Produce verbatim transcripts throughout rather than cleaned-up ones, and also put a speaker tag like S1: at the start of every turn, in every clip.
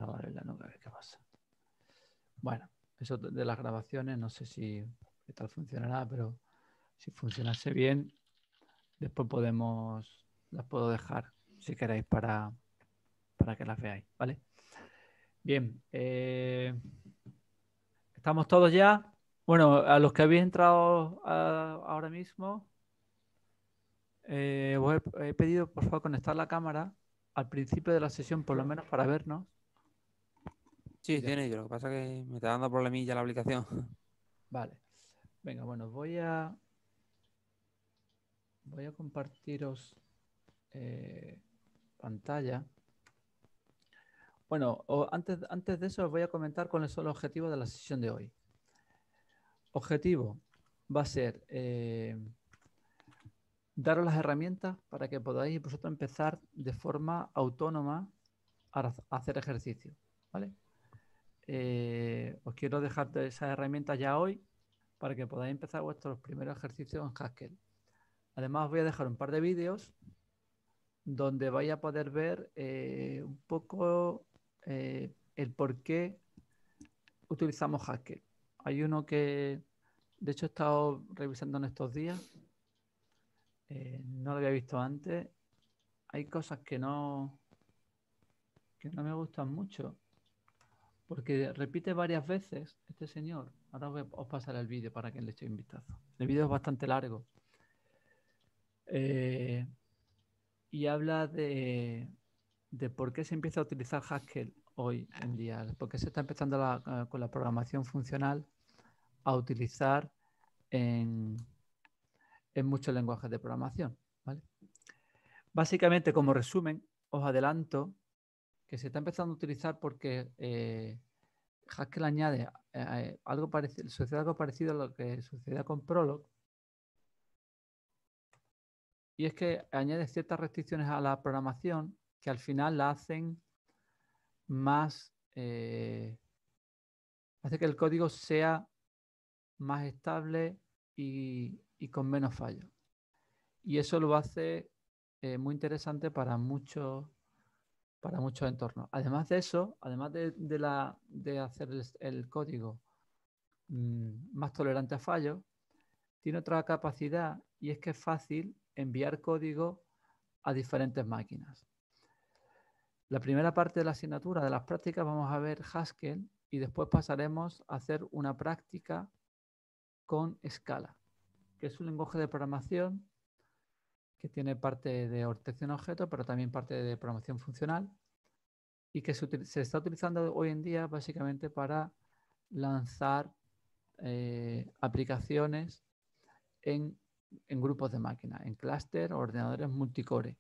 S1: Grabar en la nube, a ver qué pasa. Bueno, eso de las grabaciones, no sé si qué tal funcionará, pero si funcionase bien, después podemos, las puedo dejar si queréis para, para que las veáis, ¿vale? Bien, eh, ¿estamos todos ya? Bueno, a los que habéis entrado a, ahora mismo, eh, os he, he pedido por favor conectar la cámara al principio de la sesión, por lo menos para vernos.
S2: Sí, tiene ello. Lo que pasa es que me está dando problemilla la aplicación.
S1: Vale. Venga, bueno, voy a voy a compartiros eh, pantalla. Bueno, o antes, antes de eso os voy a comentar cuáles son los objetivos de la sesión de hoy. Objetivo va a ser eh, daros las herramientas para que podáis vosotros empezar de forma autónoma a hacer ejercicio, ¿vale? Eh, os quiero dejar esas herramientas ya hoy para que podáis empezar vuestros primeros ejercicios en Haskell. Además, os voy a dejar un par de vídeos donde vais a poder ver eh, un poco eh, el por qué utilizamos Haskell. Hay uno que, de hecho, he estado revisando en estos días. Eh, no lo había visto antes. Hay cosas que no, que no me gustan mucho. Porque repite varias veces este señor. Ahora os, os pasaré el vídeo para que le echéis un vistazo. El vídeo es bastante largo. Eh, y habla de, de por qué se empieza a utilizar Haskell hoy en día. Por qué se está empezando la, con la programación funcional a utilizar en, en muchos lenguajes de programación, ¿vale? Básicamente, como resumen, os adelanto que se está empezando a utilizar porque eh, Haskell añade eh, algo parecido, sucede algo parecido a lo que sucedía con Prolog, y es que añade ciertas restricciones a la programación que al final la hacen más, eh, hace que el código sea más estable y, y con menos fallos. Y eso lo hace eh, muy interesante para muchos para muchos entornos. Además de eso, además de, de, la, de hacer el, el código mmm, más tolerante a fallos, tiene otra capacidad y es que es fácil enviar código a diferentes máquinas. La primera parte de la asignatura de las prácticas vamos a ver Haskell y después pasaremos a hacer una práctica con Scala, que es un lenguaje de programación que tiene parte de orientación a objetos, pero también parte de programación funcional y que se, se está utilizando hoy en día básicamente para lanzar eh, aplicaciones en, en, grupos de máquinas, en clúster o ordenadores multicore.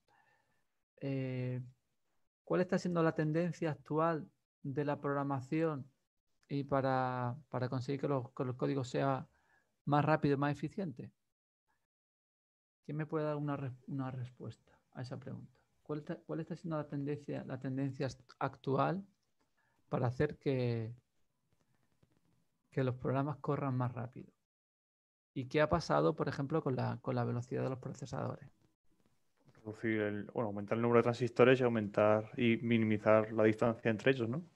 S1: Eh, ¿Cuál está siendo la tendencia actual de la programación y para, para conseguir que los, que los códigos sean más rápidos y más eficientes? ¿Quién me puede dar una, una respuesta a esa pregunta? ¿Cuál está, cuál está siendo la tendencia, la tendencia actual para hacer que, que los programas corran más rápido? ¿Y qué ha pasado, por ejemplo, con la, con la velocidad de los procesadores?
S3: Reducir el, bueno, aumentar el número de transistores y aumentar y minimizar la distancia entre ellos, ¿no?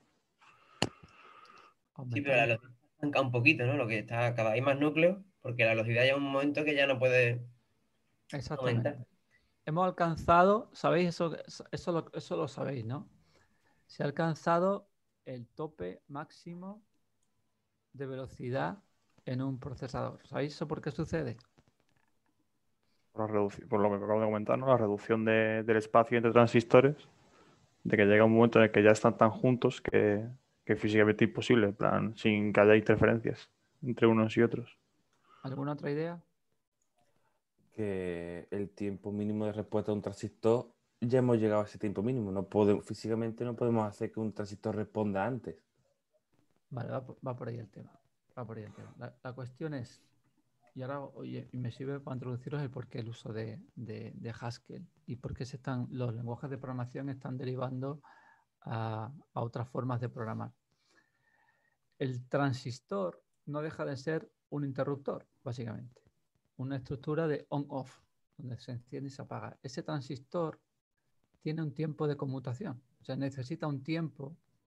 S4: Sí, pero la velocidad estanca un poquito, ¿no? Lo que está, cada vez hay más núcleos, porque la velocidad llega un momento que ya no puede
S1: Exactamente.
S4: aumentar.
S1: Hemos alcanzado, ¿sabéis? Eso, eso, lo, eso lo sabéis, ¿no? Se ha alcanzado el tope máximo de velocidad en un procesador. ¿Sabéis eso por qué sucede?
S3: Por, la por lo que acabo de comentar, ¿no? La reducción de, del espacio entre transistores, de que llega un momento en el que ya están tan juntos que, que es físicamente imposible, en plan, sin que haya interferencias entre unos y otros.
S1: ¿Alguna otra idea?
S2: Que el tiempo mínimo de respuesta de un transistor, ya hemos llegado a ese tiempo mínimo. No podemos, físicamente no podemos hacer que un transistor responda antes.
S1: Vale, va por, va por ahí el tema. Va por ahí el tema. La, la cuestión es, y ahora oye, me sirve para introduciros el por qué el uso de, de, de Haskell y por qué se están, los lenguajes de programación están derivando a, a otras formas de programar. El transistor no deja de ser un interruptor, básicamente. Una estructura de on-off, donde se enciende y se apaga. Ese transistor tiene un tiempo de conmutación, o sea, necesita un tiempo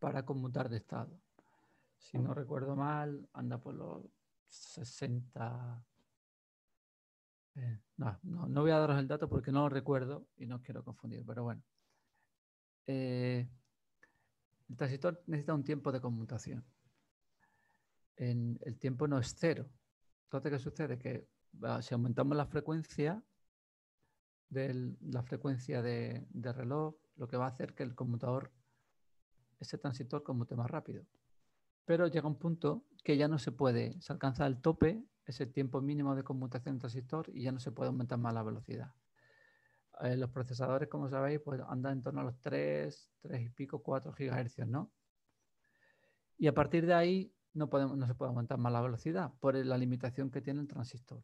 S1: para conmutar de estado. Si no recuerdo mal, anda por los sesenta... Eh, no, no, no voy a daros el dato porque no lo recuerdo y no quiero confundir, pero bueno. Eh, el transistor necesita un tiempo de conmutación. En, el tiempo no es cero. Entonces, ¿qué sucede? Que uh, si aumentamos la frecuencia, de la frecuencia de, de reloj, lo que va a hacer que el conmutador, ese transistor, conmute más rápido. Pero llega un punto que ya no se puede, se alcanza el tope, ese tiempo mínimo de conmutación del transistor, y ya no se puede aumentar más la velocidad. Eh, los procesadores, como sabéis, pues andan en torno a los tres, tres y pico, cuatro gigahercios, ¿no? Y a partir de ahí no, podemos, no se puede aumentar más la velocidad por la limitación que tiene el transistor.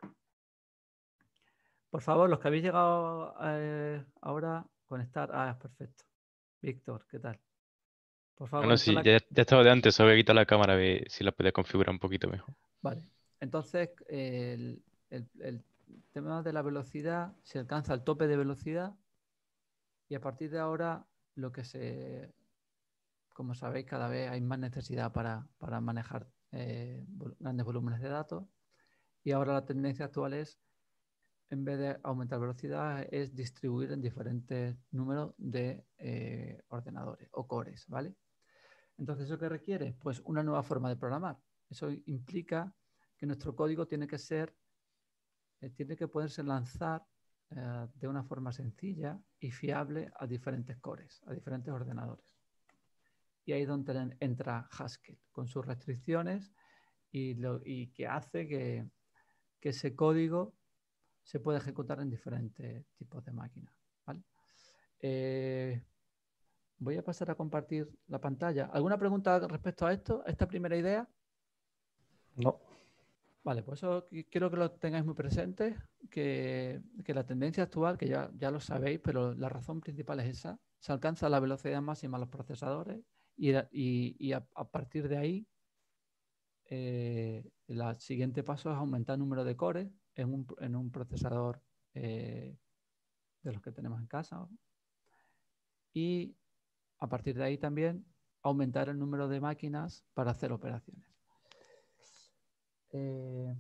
S1: Por favor, los que habéis llegado eh, ahora, conectar. Ah, es perfecto. Víctor, ¿qué tal? Por favor,
S5: Bueno, sí,
S1: la...
S5: ya, ya estaba de antes, solo voy a quitar la cámara a ver si la puede configurar un poquito mejor.
S1: Vale, entonces el, el, el tema de la velocidad, se alcanza el tope de velocidad y a partir de ahora lo que se, como sabéis, cada vez hay más necesidad para, para manejar eh, grandes volúmenes de datos y ahora la tendencia actual es, en vez de aumentar velocidad, es distribuir en diferentes números de eh, ordenadores o cores, ¿vale? Entonces, ¿eso qué requiere? Pues una nueva forma de programar. Eso implica que nuestro código tiene que ser, eh, tiene que poderse lanzar eh, de una forma sencilla y fiable a diferentes cores, a diferentes ordenadores. Y ahí es donde entra Haskell, con sus restricciones y, lo, y que hace que, que ese código se pueda ejecutar en diferentes tipos de máquinas, ¿vale? Eh, voy a pasar a compartir la pantalla. ¿Alguna pregunta respecto a esto, a esta primera idea?
S3: No.
S1: Vale, pues eso quiero que lo tengáis muy presente, que, que la tendencia actual, que ya, ya lo sabéis, pero la razón principal es esa, se alcanza la velocidad máxima a los procesadores y, y, y a, a partir de ahí eh, el siguiente paso es aumentar el número de cores en un, en un procesador eh, de los que tenemos en casa, ¿no? Y a partir de ahí también aumentar el número de máquinas para hacer operaciones. Eh,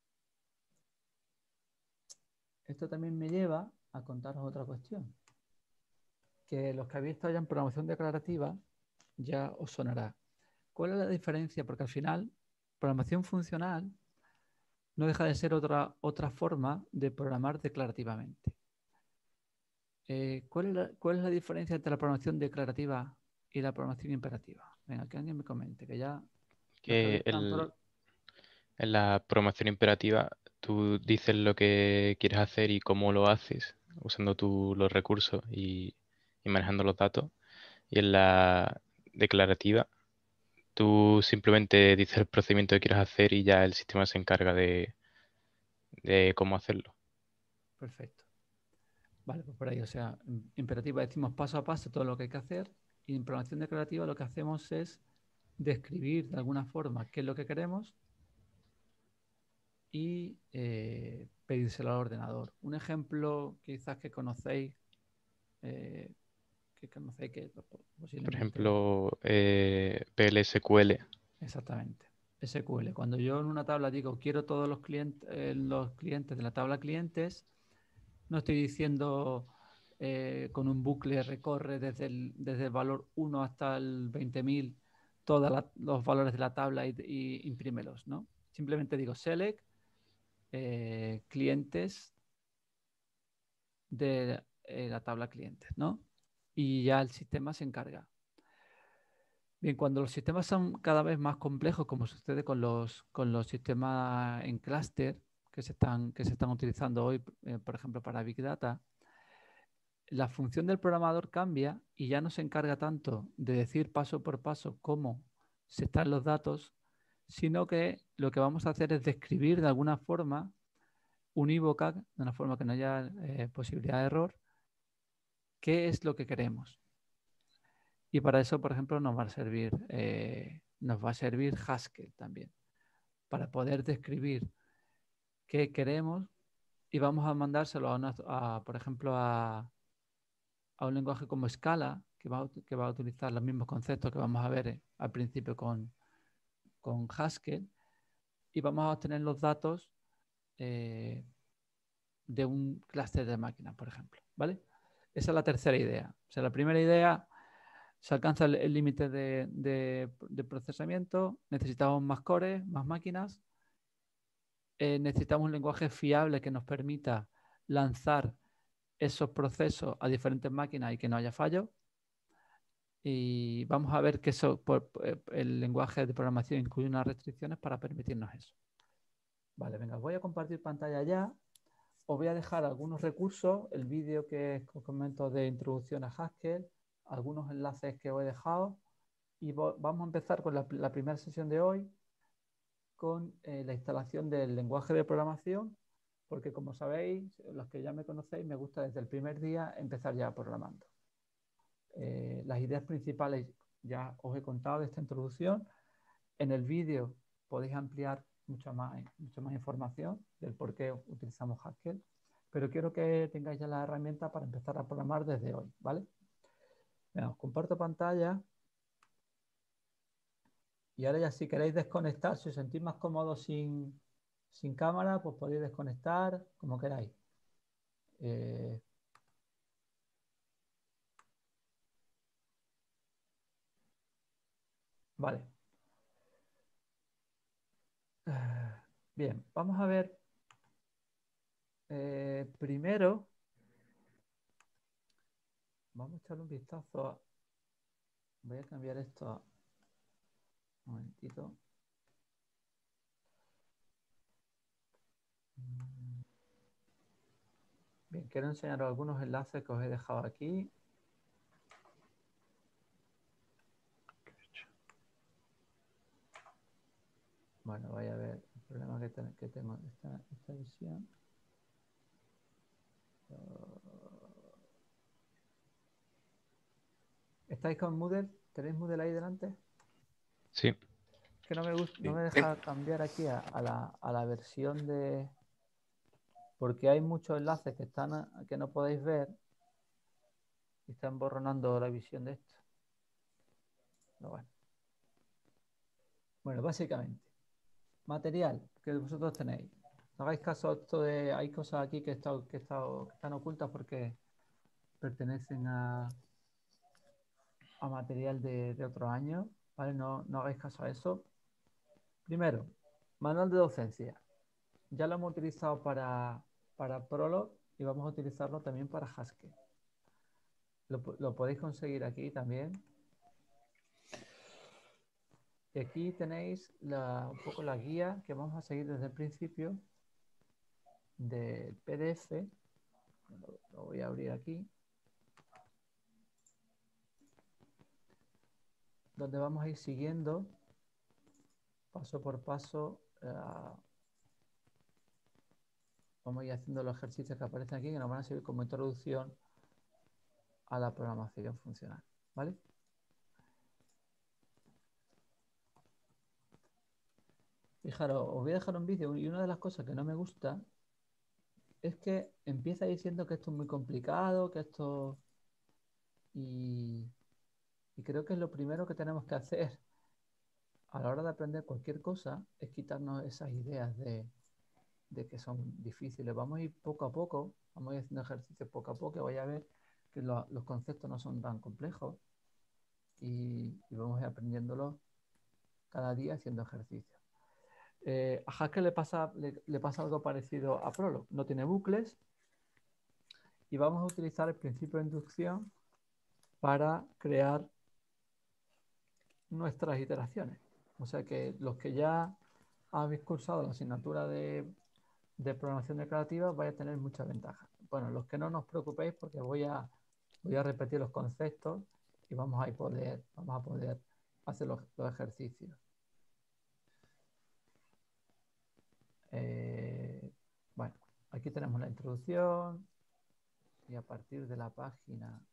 S1: esto también me lleva a contaros otra cuestión, que los que habéis estado ya en programación declarativa ya os sonará. ¿Cuál es la diferencia? Porque al final, programación funcional no deja de ser otra, otra forma de programar declarativamente. Eh, ¿cuál, es la, ¿Cuál es la diferencia entre la programación declarativa y la programación imperativa? Venga, que alguien me comente, que ya...
S5: Que el, en la programación imperativa tú dices lo que quieres hacer y cómo lo haces, usando tú los recursos y, y manejando los datos. Y en la declarativa tú simplemente dices el procedimiento que quieres hacer y ya el sistema se encarga de, de cómo hacerlo.
S1: Perfecto. Vale, pues por ahí, o sea, en imperativa decimos paso a paso todo lo que hay que hacer y en programación declarativa lo que hacemos es describir de alguna forma qué es lo que queremos y eh, pedírselo al ordenador. Un ejemplo quizás que conocéis, eh, que conocéis que posiblemente...
S5: Por ejemplo, eh, P L S Q L.
S1: Exactamente. S Q L. Cuando yo en una tabla digo quiero todos los clientes, eh, los clientes de la tabla clientes, no estoy diciendo eh, con un bucle recorre desde el, desde el valor uno hasta el veinte mil todos los valores de la tabla y, y imprímelos, ¿no? Simplemente digo select eh, clientes de eh, la tabla clientes, ¿no? Y ya el sistema se encarga. Bien, cuando los sistemas son cada vez más complejos, como sucede con los, con los sistemas en clúster que se están, que se están utilizando hoy, eh, por ejemplo, para Big Data, la función del programador cambia y ya no se encarga tanto de decir paso por paso cómo se están los datos, sino que lo que vamos a hacer es describir de alguna forma unívoca, de una forma que no haya eh, posibilidad de error, qué es lo que queremos. Y para eso, por ejemplo, nos va a servir, eh, nos va a servir Haskell también, para poder describir qué queremos y vamos a mandárselo, a, una, a por ejemplo, a, a un lenguaje como Scala, que va, a, que va a utilizar los mismos conceptos que vamos a ver eh, al principio con, con Haskell, y vamos a obtener los datos eh, de un clúster de máquinas, por ejemplo, ¿vale? Esa es la tercera idea. O sea, la primera idea, se alcanza el límite de, de, de procesamiento, necesitamos más cores, más máquinas, eh, necesitamos un lenguaje fiable que nos permita lanzar esos procesos a diferentes máquinas y que no haya fallos. Y vamos a ver que eso, por, por, el lenguaje de programación incluye unas restricciones para permitirnos eso. Vale, venga, voy a compartir pantalla ya. Os voy a dejar algunos recursos, el vídeo que os comento de introducción a Haskell, algunos enlaces que os he dejado, y vamos a empezar con la, la primera sesión de hoy con eh, la instalación del lenguaje de programación, porque como sabéis, los que ya me conocéis, me gusta desde el primer día empezar ya programando. Eh, las ideas principales ya os he contado de esta introducción. En el vídeo podéis ampliar mucha más, mucha más información del por qué utilizamos Haskell, pero quiero que tengáis ya la herramienta para empezar a programar desde hoy, ¿vale? Venga, os comparto pantalla. Y ahora ya si queréis desconectar, si os sentís más cómodos sin, sin cámara, pues podéis desconectar como queráis. Eh, vale. Bien, vamos a ver. Eh, primero, vamos a echarle un vistazo. A... Voy a cambiar esto. A... Un momentito. Bien, quiero enseñaros algunos enlaces que os he dejado aquí. Bueno, voy a ver el problema que, ten, que tengo en esta, esta visión. ¿Estáis con Moodle? ¿Tenéis Moodle ahí delante?
S5: Sí.
S1: Que no me gusta, no me deja cambiar aquí a, a, la, a la versión de... Porque hay muchos enlaces que están que no podéis ver y están borronando la visión de esto. Pero bueno. Bueno, básicamente, material que vosotros tenéis. No hagáis caso a esto de... Hay cosas aquí que, está, que, está, que están ocultas porque pertenecen a, a material de, de otros años, ¿vale? No, no hagáis caso a eso. Primero, manual de docencia. Ya lo hemos utilizado para, para Prolog y vamos a utilizarlo también para Haskell. Lo, lo podéis conseguir aquí también. Y aquí tenéis la, un poco la guía que vamos a seguir desde el principio del P D F. Lo, lo voy a abrir aquí. Donde vamos a ir siguiendo paso por paso. Uh, vamos a ir haciendo los ejercicios que aparecen aquí que nos van a servir como introducción a la programación funcional, ¿vale? Fijaros, os voy a dejar un vídeo y una de las cosas que no me gusta es que empieza diciendo que esto es muy complicado, que esto... Y, y creo que es lo primero que tenemos que hacer a la hora de aprender cualquier cosa es quitarnos esas ideas de, de que son difíciles. Vamos a ir poco a poco, vamos a ir haciendo ejercicios poco a poco, y voy a ver que lo, los conceptos no son tan complejos y, y vamos a ir aprendiéndolos cada día haciendo ejercicios. Eh, a Haskell le pasa, le, le pasa algo parecido a Prolog. No tiene bucles y vamos a utilizar el principio de inducción para crear nuestras iteraciones. O sea que los que ya habéis cursado la asignatura de, de programación declarativa vais a tener muchas ventajas. Bueno, los que no, no os preocupéis porque voy a, voy a repetir los conceptos y vamos a poder, vamos a poder hacer los, los ejercicios. Eh, bueno, aquí tenemos la introducción y a partir de la página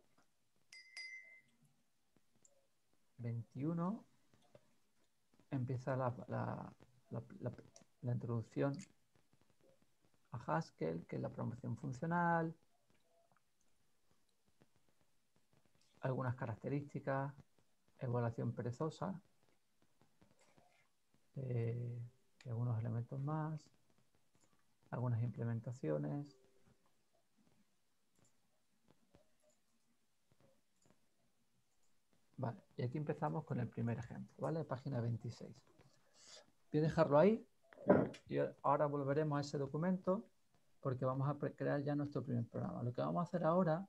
S1: veintiuno empieza la, la, la, la, la introducción a Haskell, que es la programación funcional. algunas características, evaluación perezosa, eh, y algunos elementos más, algunas implementaciones. Vale, y aquí empezamos con el primer ejemplo, ¿vale? Página veintiséis. Voy a dejarlo ahí y ahora volveremos a ese documento porque vamos a crear ya nuestro primer programa. Lo que vamos a hacer ahora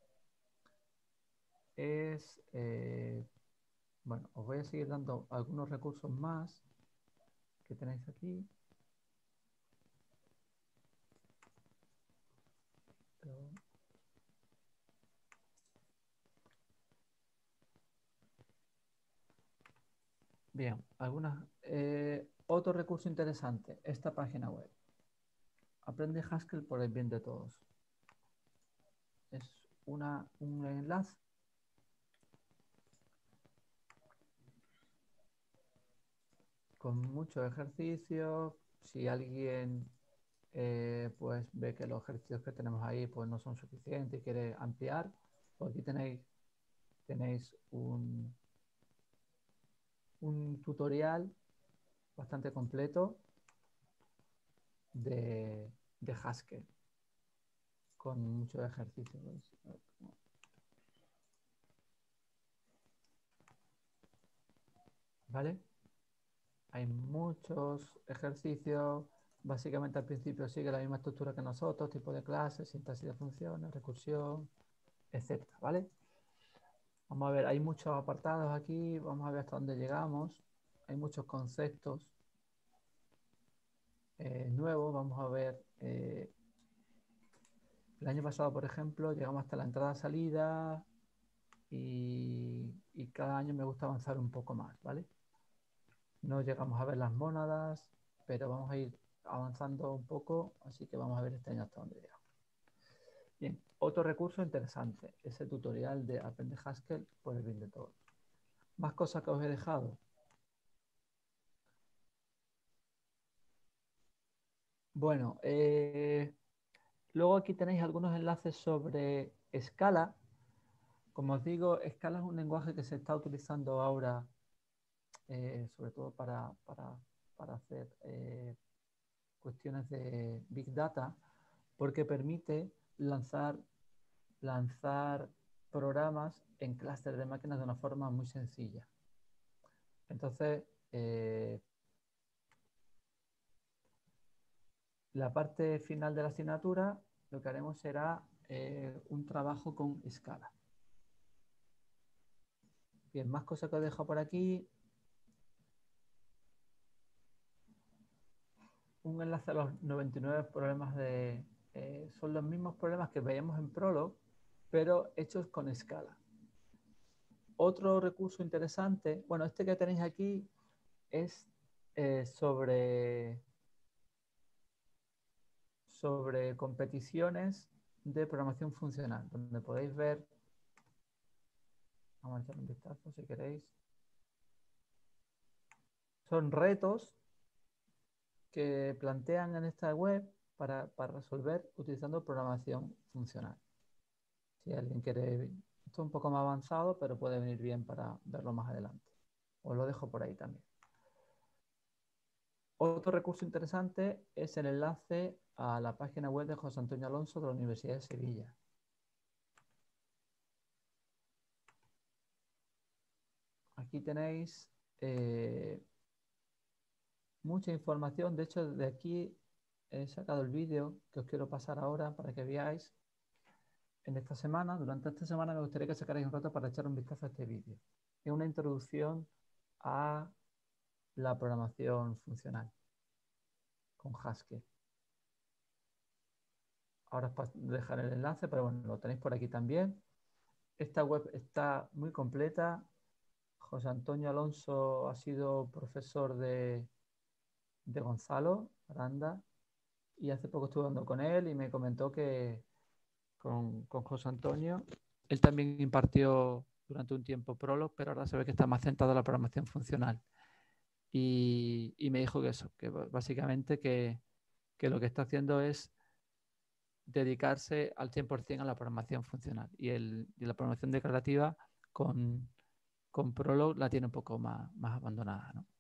S1: es, eh, bueno, os voy a seguir dando algunos recursos más que tenéis aquí. Pero... Bien, algunas, eh, otro recurso interesante, esta página web. Aprende Haskell por el bien de todos. Es una, un enlace con muchos ejercicios. Si alguien eh, pues ve que los ejercicios que tenemos ahí pues no son suficientes y quiere ampliar, pues aquí tenéis, tenéis un, un tutorial bastante completo de, de Haskell con muchos ejercicios. ¿Vale? Hay muchos ejercicios. Básicamente al principio sigue la misma estructura que nosotros, tipo de clases, sintaxis de funciones, recursión, etcétera, ¿vale? Vamos a ver, hay muchos apartados aquí, vamos a ver hasta dónde llegamos. Hay muchos conceptos eh, nuevos, vamos a ver. Eh, el año pasado, por ejemplo, llegamos hasta la entrada-salida y, y cada año me gusta avanzar un poco más, ¿vale? No llegamos a ver las mónadas, pero vamos a ir avanzando un poco, así que vamos a ver este año hasta dónde llegamos. Bien, otro recurso interesante, ese tutorial de Aprende Haskell por el bien de todos. Más cosas que os he dejado. Bueno, eh, luego aquí tenéis algunos enlaces sobre Scala. Como os digo, Scala es un lenguaje que se está utilizando ahora, eh, sobre todo para, para, para hacer eh, cuestiones de Big Data, porque permite lanzar, lanzar programas en clústeres de máquinas de una forma muy sencilla. Entonces, eh, la parte final de la asignatura, lo que haremos será eh, un trabajo con Scala. Bien, más cosas que os dejo por aquí. Un enlace a los noventa y nueve problemas de... Eh, son los mismos problemas que veíamos en Prolog, pero hechos con Scala. Otro recurso interesante, bueno, este que tenéis aquí es eh, sobre, sobre competiciones de programación funcional, donde podéis ver, vamos a echar un vistazo si queréis, son retos que plantean en esta web para, para resolver utilizando programación funcional. Si alguien quiere, esto es un poco más avanzado, pero puede venir bien para verlo más adelante. Os lo dejo por ahí también. Otro recurso interesante es el enlace a la página web de José Antonio Alonso de la Universidad de Sevilla. Aquí tenéis eh, mucha información. De hecho, de aquí he sacado el vídeo que os quiero pasar ahora para que veáis en esta semana. Durante esta semana me gustaría que sacarais un rato para echar un vistazo a este vídeo. Es una introducción a la programación funcional con Haskell. Ahora os dejaré el enlace, pero bueno, lo tenéis por aquí también. Esta web está muy completa. José Antonio Alonso ha sido profesor de, de Gonzalo Aranda y hace poco estuve hablando con él y me comentó que con, con José Antonio, él también impartió durante un tiempo Prolog, pero ahora se ve que está más centrado en la programación funcional. Y, y me dijo que eso, que básicamente que, que lo que está haciendo es dedicarse al cien por cien a la programación funcional. Y, el, y la programación declarativa con, con Prolog la tiene un poco más, más abandonada, ¿no?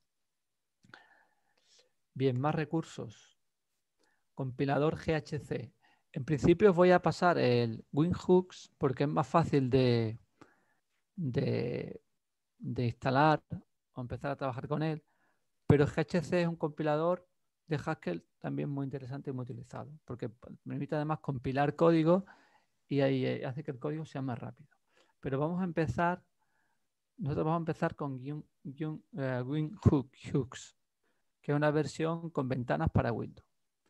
S1: Bien, más recursos. Compilador G H C. En principio os voy a pasar el Winhooks porque es más fácil de, de, de instalar o empezar a trabajar con él, pero G H C es un compilador de Haskell también muy interesante y muy utilizado, porque permite además compilar código y ahí hace que el código sea más rápido. Pero vamos a empezar, nosotros vamos a empezar con uh, Winhooks, que es una versión con ventanas para Windows.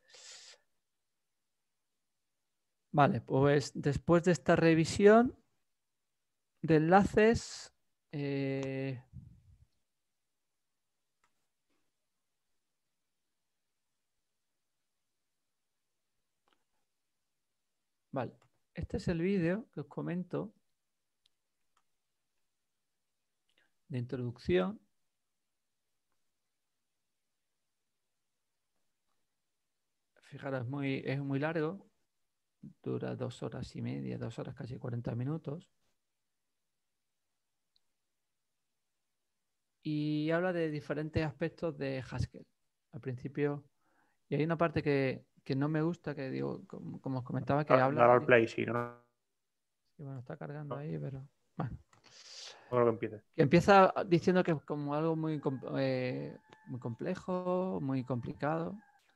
S1: Vale, pues después de esta revisión de enlaces, eh, vale, este es el vídeo que os comento de introducción. Fijaros, es muy, es muy largo, dura dos horas y media, dos horas casi cuarenta minutos. Y habla de diferentes aspectos de Haskell. Al principio, y hay una parte que, que no me gusta, que digo, como, como os comentaba, que
S3: Dar,
S1: habla...
S3: dar al play, sí, no,
S1: Sí, bueno, está cargando ahí, pero... Bueno.
S3: no creo que empiece.
S1: Que empieza diciendo que es como algo muy, eh, muy complejo, muy complicado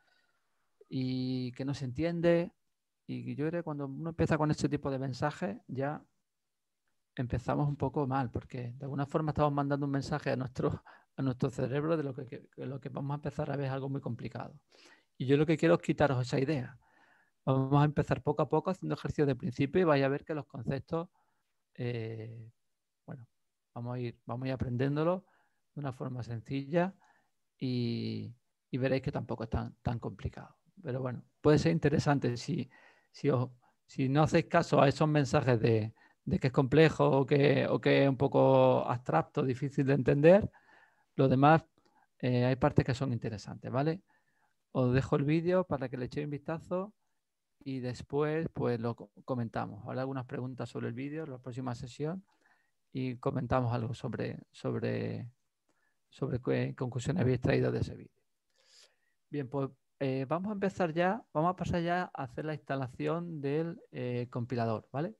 S1: y que no se entiende. Y yo creo que cuando uno empieza con este tipo de mensajes ya empezamos un poco mal, porque de alguna forma estamos mandando un mensaje a nuestro, a nuestro cerebro de lo que, que, lo que vamos a empezar a ver es algo muy complicado. Y yo lo que quiero es quitaros esa idea. Vamos a empezar poco a poco haciendo ejercicios de principio y vais a ver que los conceptos, eh, bueno, vamos a ir, vamos a ir aprendiéndolo de una forma sencilla y, y veréis que tampoco es tan, tan complicado. Pero bueno, puede ser interesante si, si, os, si no hacéis caso a esos mensajes de, de que es complejo o que, o que es un poco abstracto, difícil de entender. Lo demás, eh, hay partes que son interesantes, ¿vale? Os dejo el vídeo para que le echéis un vistazo y después pues lo comentamos. Habrá algunas preguntas sobre el vídeo en la próxima sesión y comentamos algo sobre, sobre, sobre qué conclusiones habéis traído de ese vídeo. Bien, pues eh, vamos a empezar ya, vamos a pasar ya a hacer la instalación del eh, compilador, ¿vale?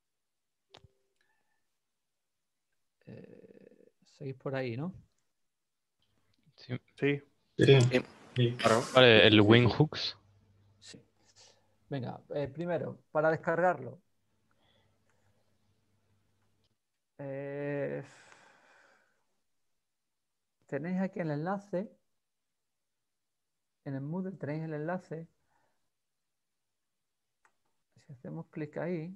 S1: Eh, seguís por ahí, ¿no?
S5: Sí.
S3: Sí.
S6: Sí,
S5: Sí.
S6: sí, claro.
S5: Vale, el
S2: Sí, sí, sí.
S5: Winhooks.
S1: Sí. Venga, eh, primero, para descargarlo. Eh, tenéis aquí el enlace. En el Moodle tenéis el enlace. Si hacemos clic ahí,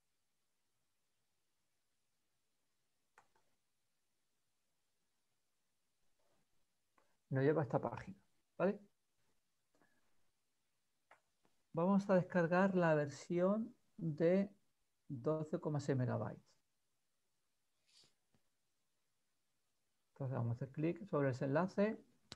S1: nos lleva a esta página, ¿vale? Vamos a descargar la versión de doce coma seis megabytes. Entonces vamos a hacer clic sobre ese enlace.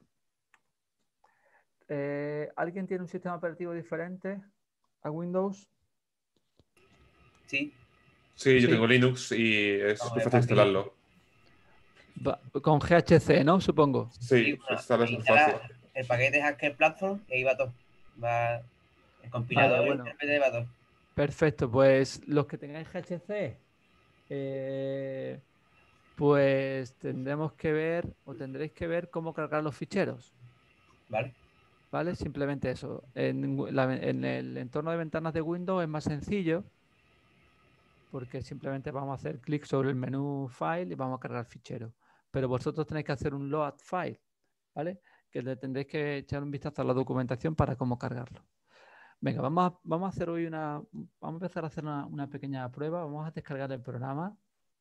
S1: Eh, ¿Alguien tiene un sistema operativo diferente a Windows?
S4: Sí.
S6: Sí, yo
S1: Sí.
S6: tengo Linux y es
S4: No,
S6: muy
S4: es
S6: fácil
S4: fácil.
S6: instalarlo.
S1: Va- con G H C, ¿no? Supongo.
S6: Sí,
S4: bueno,
S6: instalar es muy
S4: instala
S6: fácil.
S4: el paquete Haskell Platform y ahí va todo. Va el compilador,
S1: Vale,
S4: el
S1: bueno.
S4: intérprete, va todo.
S1: Perfecto, pues los que tengáis G H C, eh, pues tendremos que ver o tendréis que ver cómo cargar los ficheros.
S4: ¿Vale?
S1: ¿Vale? Simplemente eso. En, la- en el entorno de ventanas de Windows es más sencillo porque simplemente vamos a hacer clic sobre el menú File y vamos a cargar fichero. Pero vosotros tenéis que hacer un load file, ¿vale? Que le tendréis que echar un vistazo a la documentación para cómo cargarlo. Venga, vamos a, vamos a hacer hoy una... Vamos a empezar a hacer una, una pequeña prueba. Vamos a descargar el programa.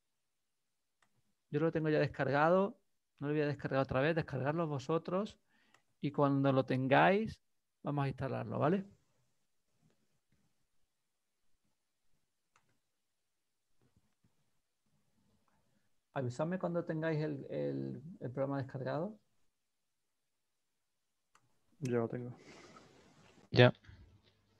S1: Yo lo tengo ya descargado. No lo voy a descargar otra vez. Descargarlo vosotros. Y cuando lo tengáis, vamos a instalarlo, ¿vale? Avisadme cuando tengáis el, el, el programa descargado.
S3: Yo lo tengo.
S5: Ya.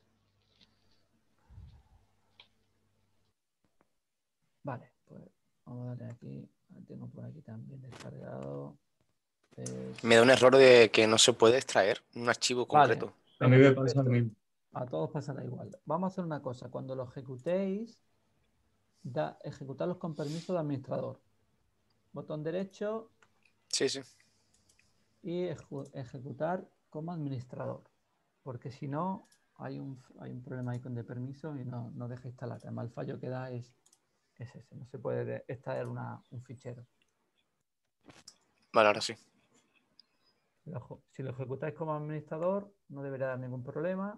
S1: Vale, pues Vamos a darle aquí. Tengo por aquí también descargado. Es...
S7: Me da un error de que no se puede extraer un archivo
S1: Vale.
S7: concreto.
S3: A mí
S1: Venga,
S3: me pasa lo
S1: perfecto.
S3: mismo.
S1: A todos pasará igual. Vamos a hacer una cosa. Cuando lo ejecutéis, da, ejecutarlos con permiso de administrador. Botón derecho
S7: Sí, sí.
S1: y eju- ejecutar como administrador. Porque si no, hay un, hay un problema ahí con de permiso y no, no deja instalar. Además, el fallo que da es, es ese. No se puede de- extraer una, un fichero.
S7: Vale, ahora sí.
S1: Si lo, eju- si lo ejecutáis como administrador, no debería dar ningún problema.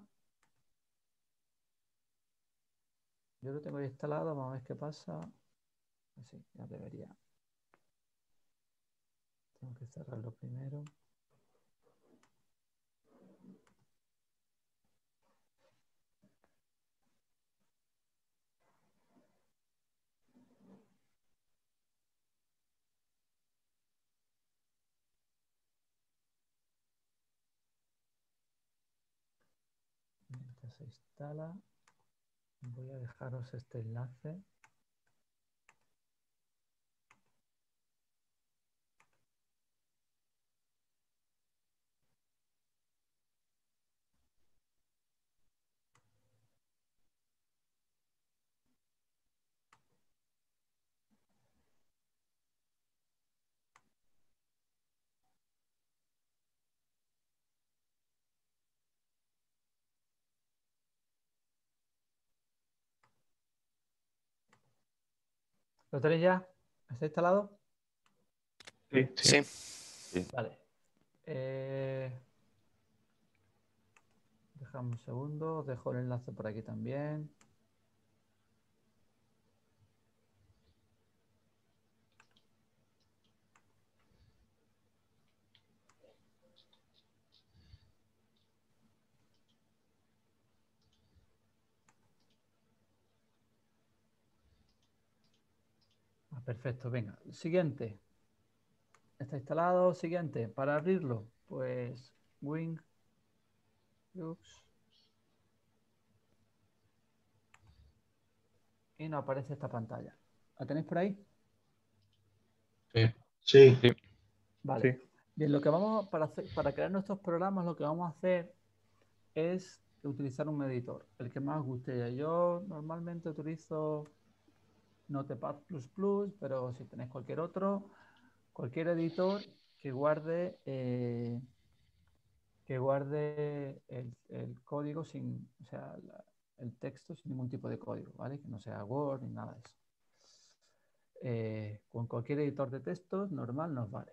S1: Yo lo tengo instalado, vamos a ver qué pasa. Sí, ya debería. Tengo que cerrarlo primero. Mientras se instala, voy a dejaros este enlace. ¿Lo tenéis ya? ¿Está instalado?
S3: Sí.
S7: Sí.
S2: Sí.
S1: Vale. Eh, dejamos un segundo, os dejo el enlace por aquí también. Ah, perfecto, venga. Siguiente. Está instalado. Siguiente. Para abrirlo, pues Wing Lux. Y nos aparece esta pantalla. ¿La tenéis por ahí?
S3: Sí.
S5: Sí.
S1: Vale.
S3: Sí.
S1: Bien, lo que vamos para hacer, para crear nuestros programas, lo que vamos a hacer es utilizar un editor, el que más os guste. Yo normalmente utilizo Notepad plus plus, pero si tenéis cualquier otro, cualquier editor que guarde eh, que guarde el, el código sin, o sea, la- el texto sin ningún tipo de código, ¿vale? Que no sea Word ni nada de eso. Eh, con cualquier editor de textos normal nos vale.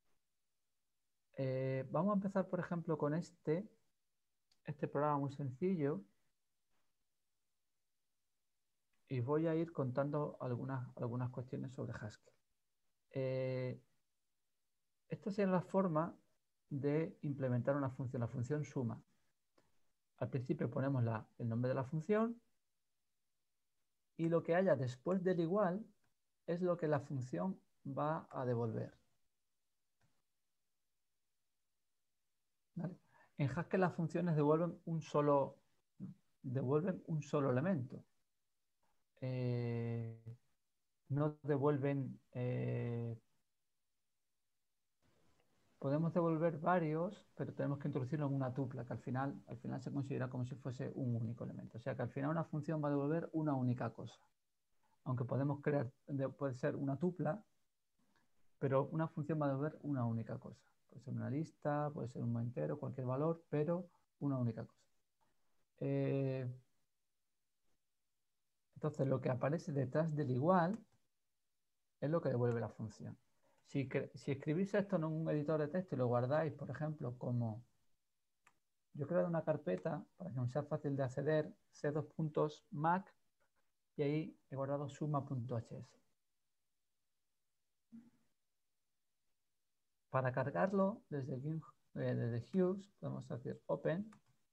S1: Eh, vamos a empezar, por ejemplo, con este, este programa muy sencillo. Y voy a ir contando algunas, algunas cuestiones sobre Haskell. Eh, esta sería la forma de implementar una función, la función suma. Al principio ponemos la, el nombre de la función y lo que haya después del igual es lo que la función va a devolver. ¿Vale? En Haskell las funciones devuelven un solo, devuelven un solo elemento. Eh, no devuelven... Eh, podemos devolver varios, pero tenemos que introducirlo en una tupla, que al final, al final se considera como si fuese un único elemento. O sea que al final una función va a devolver una única cosa. Aunque podemos crear, puede ser una tupla, pero una función va a devolver una única cosa. Puede ser una lista, puede ser un entero, cualquier valor, pero una única cosa. Eh, entonces lo que aparece detrás del igual es lo que devuelve la función. Si, si escribís esto en un editor de texto y lo guardáis, por ejemplo, como yo he creado una carpeta para que me sea fácil de acceder, c dos puntos mac, y ahí he guardado suma.hs. Para cargarlo desde, eh, desde Hughes podemos hacer open.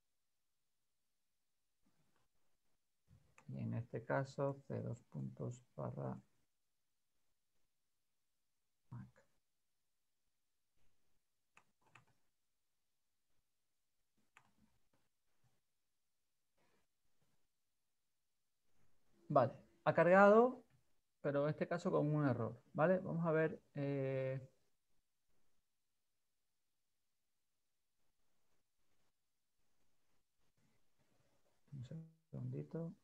S1: Y en este caso, c dos puntos barra mac. Vale, ha cargado pero en este caso con un error, ¿vale? Vamos a ver. Eh... Un segundito.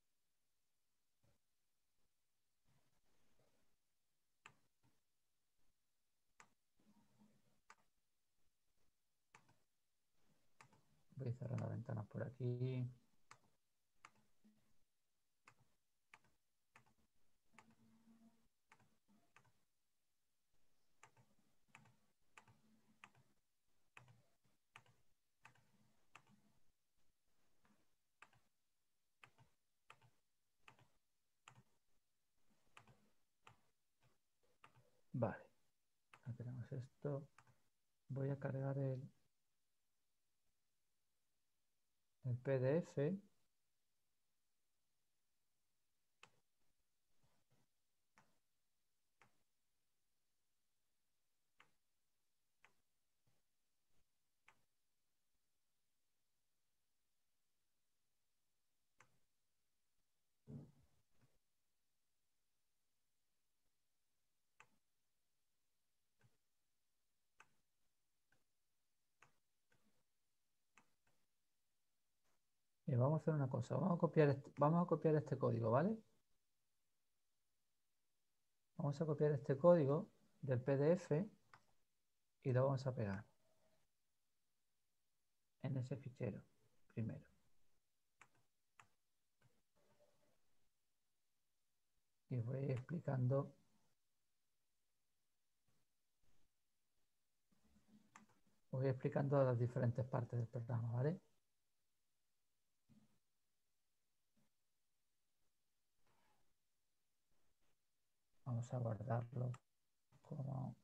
S1: Voy a cerrar las ventanas por aquí. Vale, ya tenemos esto. Voy a cargar el, el P D F. Y vamos a hacer una cosa. Vamos a copiar este, vamos a copiar este código, ¿vale? Vamos a copiar este código del P D F y lo vamos a pegar en ese fichero primero. Y voy explicando voy explicando las diferentes partes del programa, ¿vale? Vamos a guardarlo como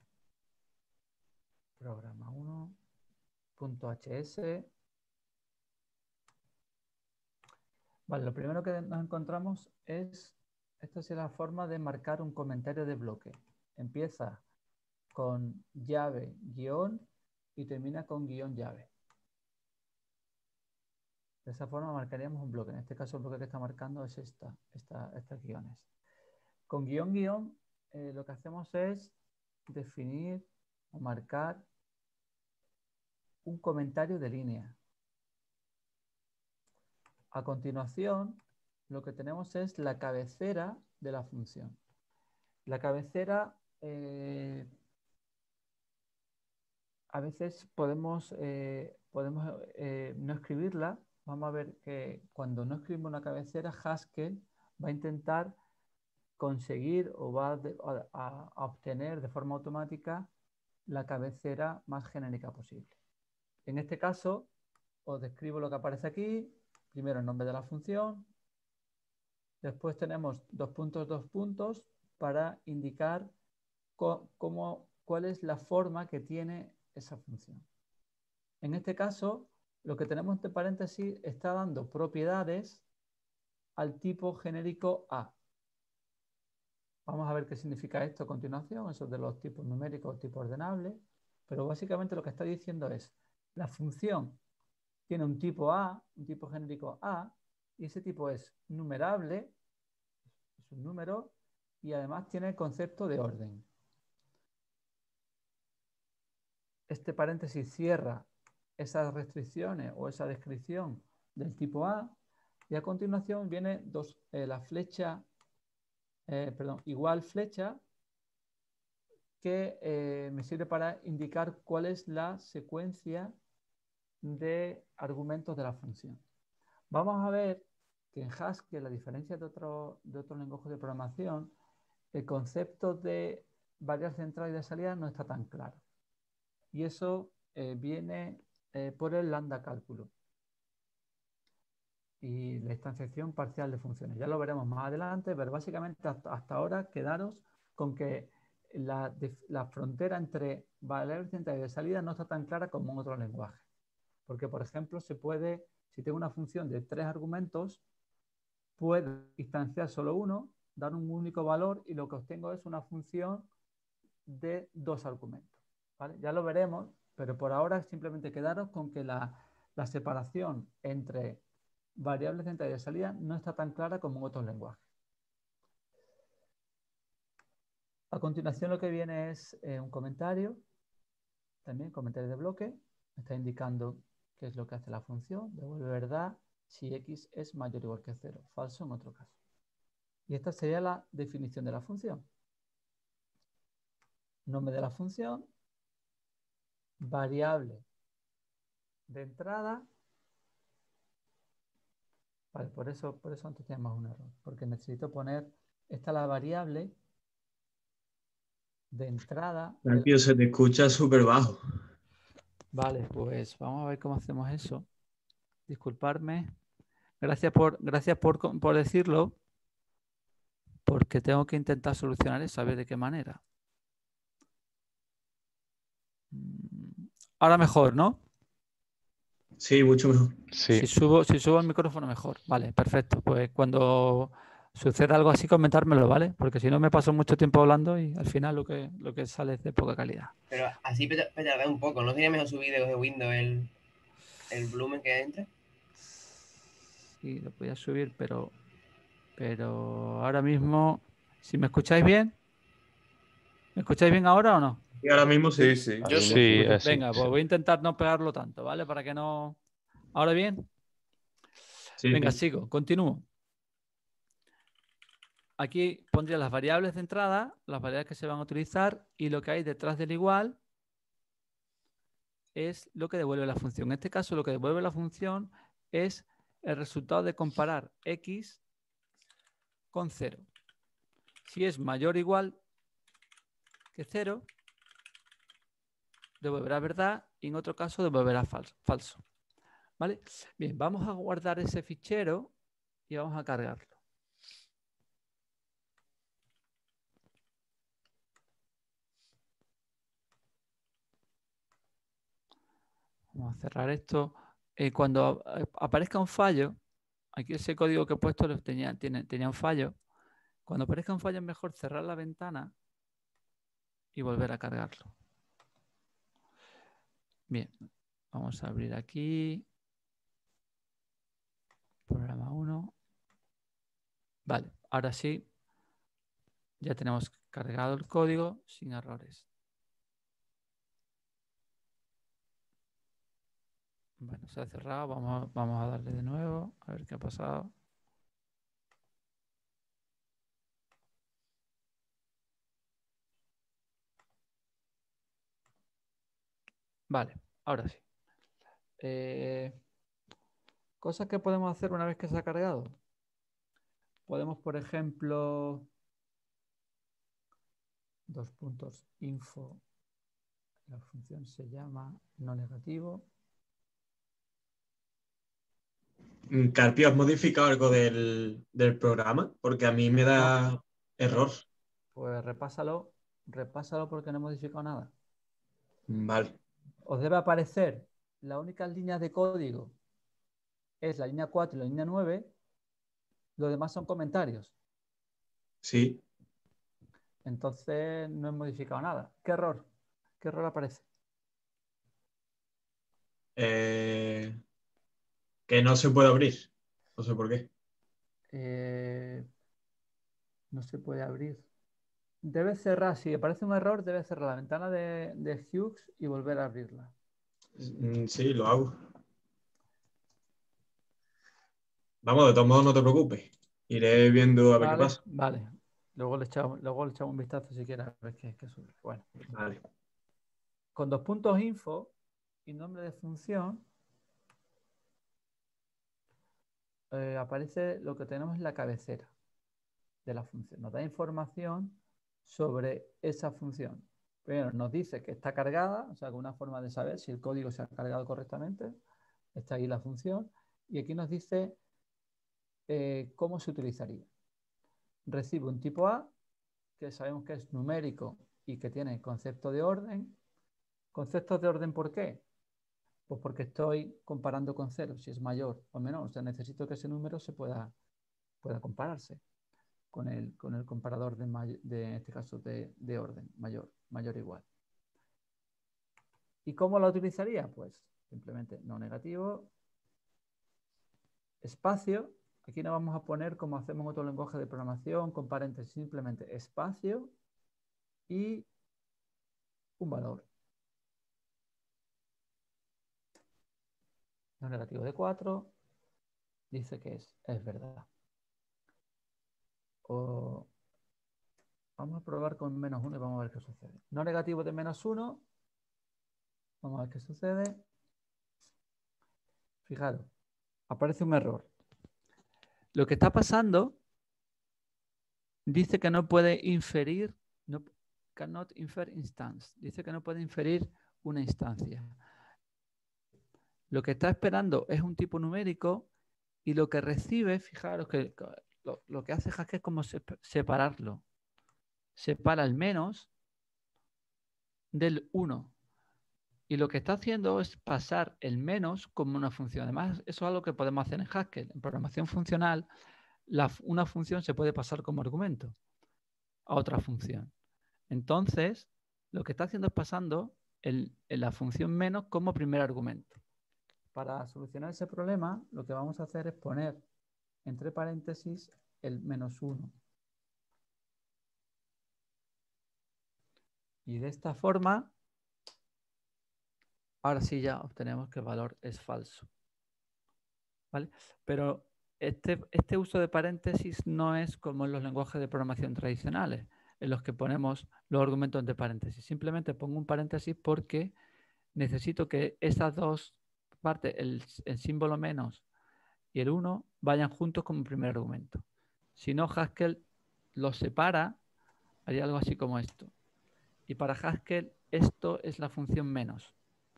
S1: programa uno punto H S. Vale, lo primero que nos encontramos es, esta es la forma de marcar un comentario de bloque. Empieza con llave, guión y termina con guión llave. De esa forma marcaríamos un bloque. En este caso el bloque que está marcando es esta, esta estas guiones. Con guión, guión, eh, lo que hacemos es definir o marcar un comentario de línea. A continuación, lo que tenemos es la cabecera de la función. La cabecera, eh, a veces podemos, eh, podemos eh, no escribirla. Vamos a ver que cuando no escribimos una cabecera, Haskell va a intentar conseguir o va a, a, a obtener de forma automática la cabecera más genérica posible. En este caso, os describo lo que aparece aquí. Primero el nombre de la función. Después tenemos dos puntos, dos puntos para indicar cómo, cuál es la forma que tiene esa función. En este caso, lo que tenemos entre paréntesis está dando propiedades al tipo genérico A. Vamos a ver qué significa esto a continuación, eso de los tipos numéricos o tipos ordenables. Pero básicamente lo que está diciendo es, la función tiene un tipo A, un tipo genérico A, y ese tipo es numerable, es un número, y además tiene el concepto de orden. Este paréntesis cierra esas restricciones o esa descripción del tipo A, y a continuación viene dos, eh, la flecha, eh, perdón, igual flecha, que eh, me sirve para indicar cuál es la secuencia de argumentos de la función. Vamos a ver que en Haskell, a diferencia de otros de otro lenguajes de programación, el concepto de variable central y de salida no está tan claro. Y eso eh, viene eh, por el lambda cálculo y la instanciación parcial de funciones. Ya lo veremos más adelante, pero básicamente hasta, hasta ahora quedaros con que la, de, la frontera entre variable central y de salida no está tan clara como en otros lenguajes. Porque, por ejemplo, se puede, si tengo una función de tres argumentos, puedo instanciar solo uno, dar un único valor y lo que obtengo es una función de dos argumentos, ¿vale? Ya lo veremos, pero por ahora simplemente quedaros con que la, la separación entre variables de entrada y de salida no está tan clara como en otros lenguajes. A continuación lo que viene es eh, un comentario, también comentario de bloque, me está indicando qué es lo que hace la función, devuelve verdad si x es mayor o igual que cero, falso en otro caso. Y esta sería la definición de la función. Nombre de la función, variable de entrada. Vale, por eso, por eso antes teníamos un error, porque necesito poner, esta la variable de entrada.
S8: Tranquilo, se te escucha súper bajo.
S1: Vale, pues vamos a ver cómo hacemos eso. Disculparme. Gracias por, gracias por, por decirlo, porque tengo que intentar solucionar eso, a ver de qué manera. Ahora mejor, ¿no?
S8: Sí, mucho mejor.
S5: Sí.
S1: Si subo, si subo el micrófono mejor. Vale, perfecto. Pues cuando suceda algo así, comentármelo, ¿vale? Porque si no me paso mucho tiempo hablando y al final lo que, lo que sale es de poca calidad.
S4: Pero así peta- petardea un poco. ¿No sería mejor subir de Windows el, el volumen que entra?
S1: Sí, lo voy a subir, pero, pero ahora mismo, si me escucháis bien, ¿me escucháis bien ahora o no?
S8: Y ahora mismo sí.
S6: Sí, sí.
S7: Yo sí.
S5: Sí, así.
S1: Venga, pues voy a intentar no pegarlo tanto, ¿vale? Para que no... ¿Ahora bien?
S8: Sí,
S1: Venga,
S8: sí.
S1: sigo, continúo. Aquí pondría las variables de entrada, las variables que se van a utilizar y lo que hay detrás del igual es lo que devuelve la función. En este caso, lo que devuelve la función es el resultado de comparar x con cero. Si es mayor o igual que cero, devolverá verdad y en otro caso devolverá falso. falso. ¿Vale? Bien, vamos a guardar ese fichero y vamos a cargarlo. Vamos a cerrar esto. Eh, cuando aparezca un fallo, aquí ese código que he puesto lo tenía, tiene, tenía un fallo. Cuando aparezca un fallo es mejor cerrar la ventana y volver a cargarlo. Bien, vamos a abrir aquí. Programa uno. Vale, ahora sí. Ya tenemos cargado el código sin errores. Bueno, se ha cerrado. Vamos a, vamos a darle de nuevo. A ver qué ha pasado. Vale, ahora sí. Eh, cosas que podemos hacer una vez que se ha cargado. Podemos, por ejemplo, dos puntos info. La función se llama no negativo.
S8: Carpio, ¿has modificado algo del, del programa? Porque a mí me da error.
S1: Pues repásalo, repásalo porque no he modificado nada.
S8: Vale.
S1: Os debe aparecer las únicas líneas de código es la línea cuatro y la línea nueve. Los demás son comentarios.
S8: Sí.
S1: Entonces no he modificado nada. ¿Qué error? ¿Qué error aparece?
S8: Eh, que no se puede abrir. No sé por qué.
S1: Eh, no se puede abrir. Debe cerrar, si aparece un error, debe cerrar la ventana de, de Hughes y volver a abrirla.
S8: Mm, Sí, lo hago. Vamos, de todos modos, no te preocupes. Iré viendo a ver qué
S1: Vale,
S8: pasa.
S1: vale. Luego le echamos, luego le echamos un vistazo si quieres a ver qué, qué sube. Bueno,
S8: Vale.
S1: con dos puntos info y nombre de función eh, aparece lo que tenemos en la cabecera de la función. Nos da información sobre esa función. Primero nos dice que está cargada, o sea, que una forma de saber si el código se ha cargado correctamente. Está ahí la función. Y aquí nos dice eh, cómo se utilizaría. Recibe un tipo A, que sabemos que es numérico y que tiene concepto de orden. ¿Conceptos de orden por qué? Pues porque estoy comparando con cero, si es mayor o menor. O sea, necesito que ese número se pueda, pueda compararse con el, con el comparador de, may, de en este caso, de, de orden mayor, mayor o igual. ¿Y cómo la utilizaría? Pues simplemente no negativo, espacio. Aquí no vamos a poner como hacemos en otro lenguaje de programación, con paréntesis, simplemente espacio. y un valor. No negativo de cuatro dice que es, es verdad. O vamos a probar con menos uno y vamos a ver qué sucede. No negativo de menos uno. Vamos a ver qué sucede. Fijaros, aparece un error. Lo que está pasando dice que no puede inferir, no, cannot infer instance. Dice que no puede inferir una instancia. Lo que está esperando es un tipo numérico y lo que recibe, fijaros que lo, lo que hace Haskell es como separarlo. Separa el menos del uno. Y lo que está haciendo es pasar el menos como una función. Además, eso es algo que podemos hacer en Haskell. En programación funcional, la, una función se puede pasar como argumento a otra función. Entonces, lo que está haciendo es pasando el, la función menos como primer argumento. Para solucionar ese problema, lo que vamos a hacer es poner entre paréntesis el menos uno. Y de esta forma, ahora sí ya obtenemos que el valor es falso. ¿Vale? Pero este, este uso de paréntesis no es como en los lenguajes de programación tradicionales, en los que ponemos los argumentos entre paréntesis. Simplemente pongo un paréntesis porque necesito que esas dos partes, el, el símbolo menos y el uno, vayan juntos como primer argumento. Si no, Haskell los separa, haría algo así como esto. Y para Haskell, esto es la función menos.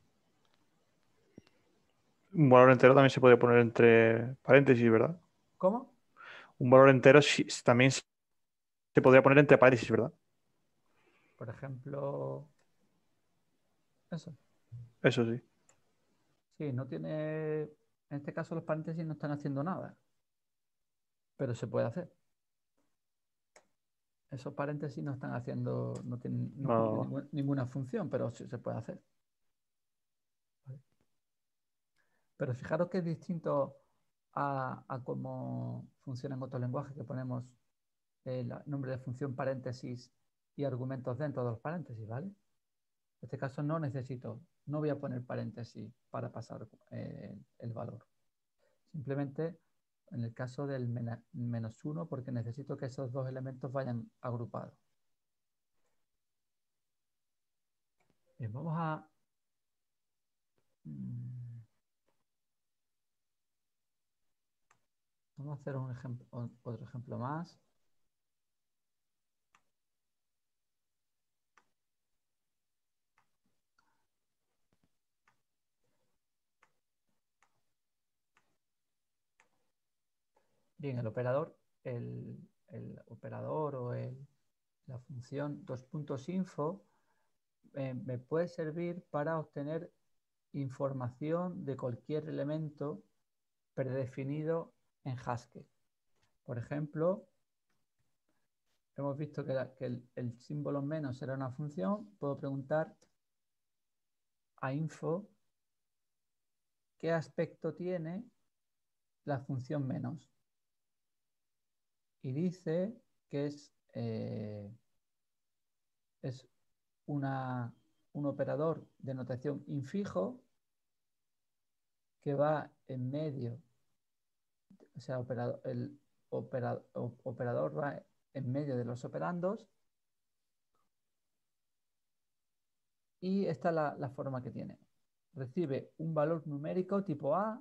S3: Un valor entero también se puede poner entre paréntesis, ¿verdad?
S1: ¿Cómo?
S3: Un valor entero sí, también se podría poner entre paréntesis, ¿verdad?
S1: Por ejemplo, eso.
S3: Eso sí.
S1: Sí, no tiene... En este caso los paréntesis no están haciendo nada. Pero se puede hacer. Esos paréntesis no están haciendo... No tienen no
S3: No.
S1: cumplen ninguna, ninguna función, pero sí se puede hacer. ¿Vale? Pero fijaros que es distinto a, a cómo funciona en otros lenguajes, que ponemos el nombre de función paréntesis y argumentos dentro de los paréntesis, ¿vale? En este caso no necesito, no voy a poner paréntesis para pasar eh, el valor. Simplemente en el caso del menos uno, porque necesito que esos dos elementos vayan agrupados. Bien, vamos a... Vamos a hacer un ejemplo, otro ejemplo más. Bien, el operador, el, el operador o el, la función dos puntos info eh, me puede servir para obtener información de cualquier elemento predefinido en Haskell. Por ejemplo, hemos visto que, la, que el, el símbolo menos era una función. Puedo preguntar a info qué aspecto tiene la función menos. Y dice que es, eh, es una, un operador de notación infijo que va en medio, o sea, operador, el operador, operador va en medio de los operandos, y esta es la, la forma que tiene. Recibe un valor numérico tipo A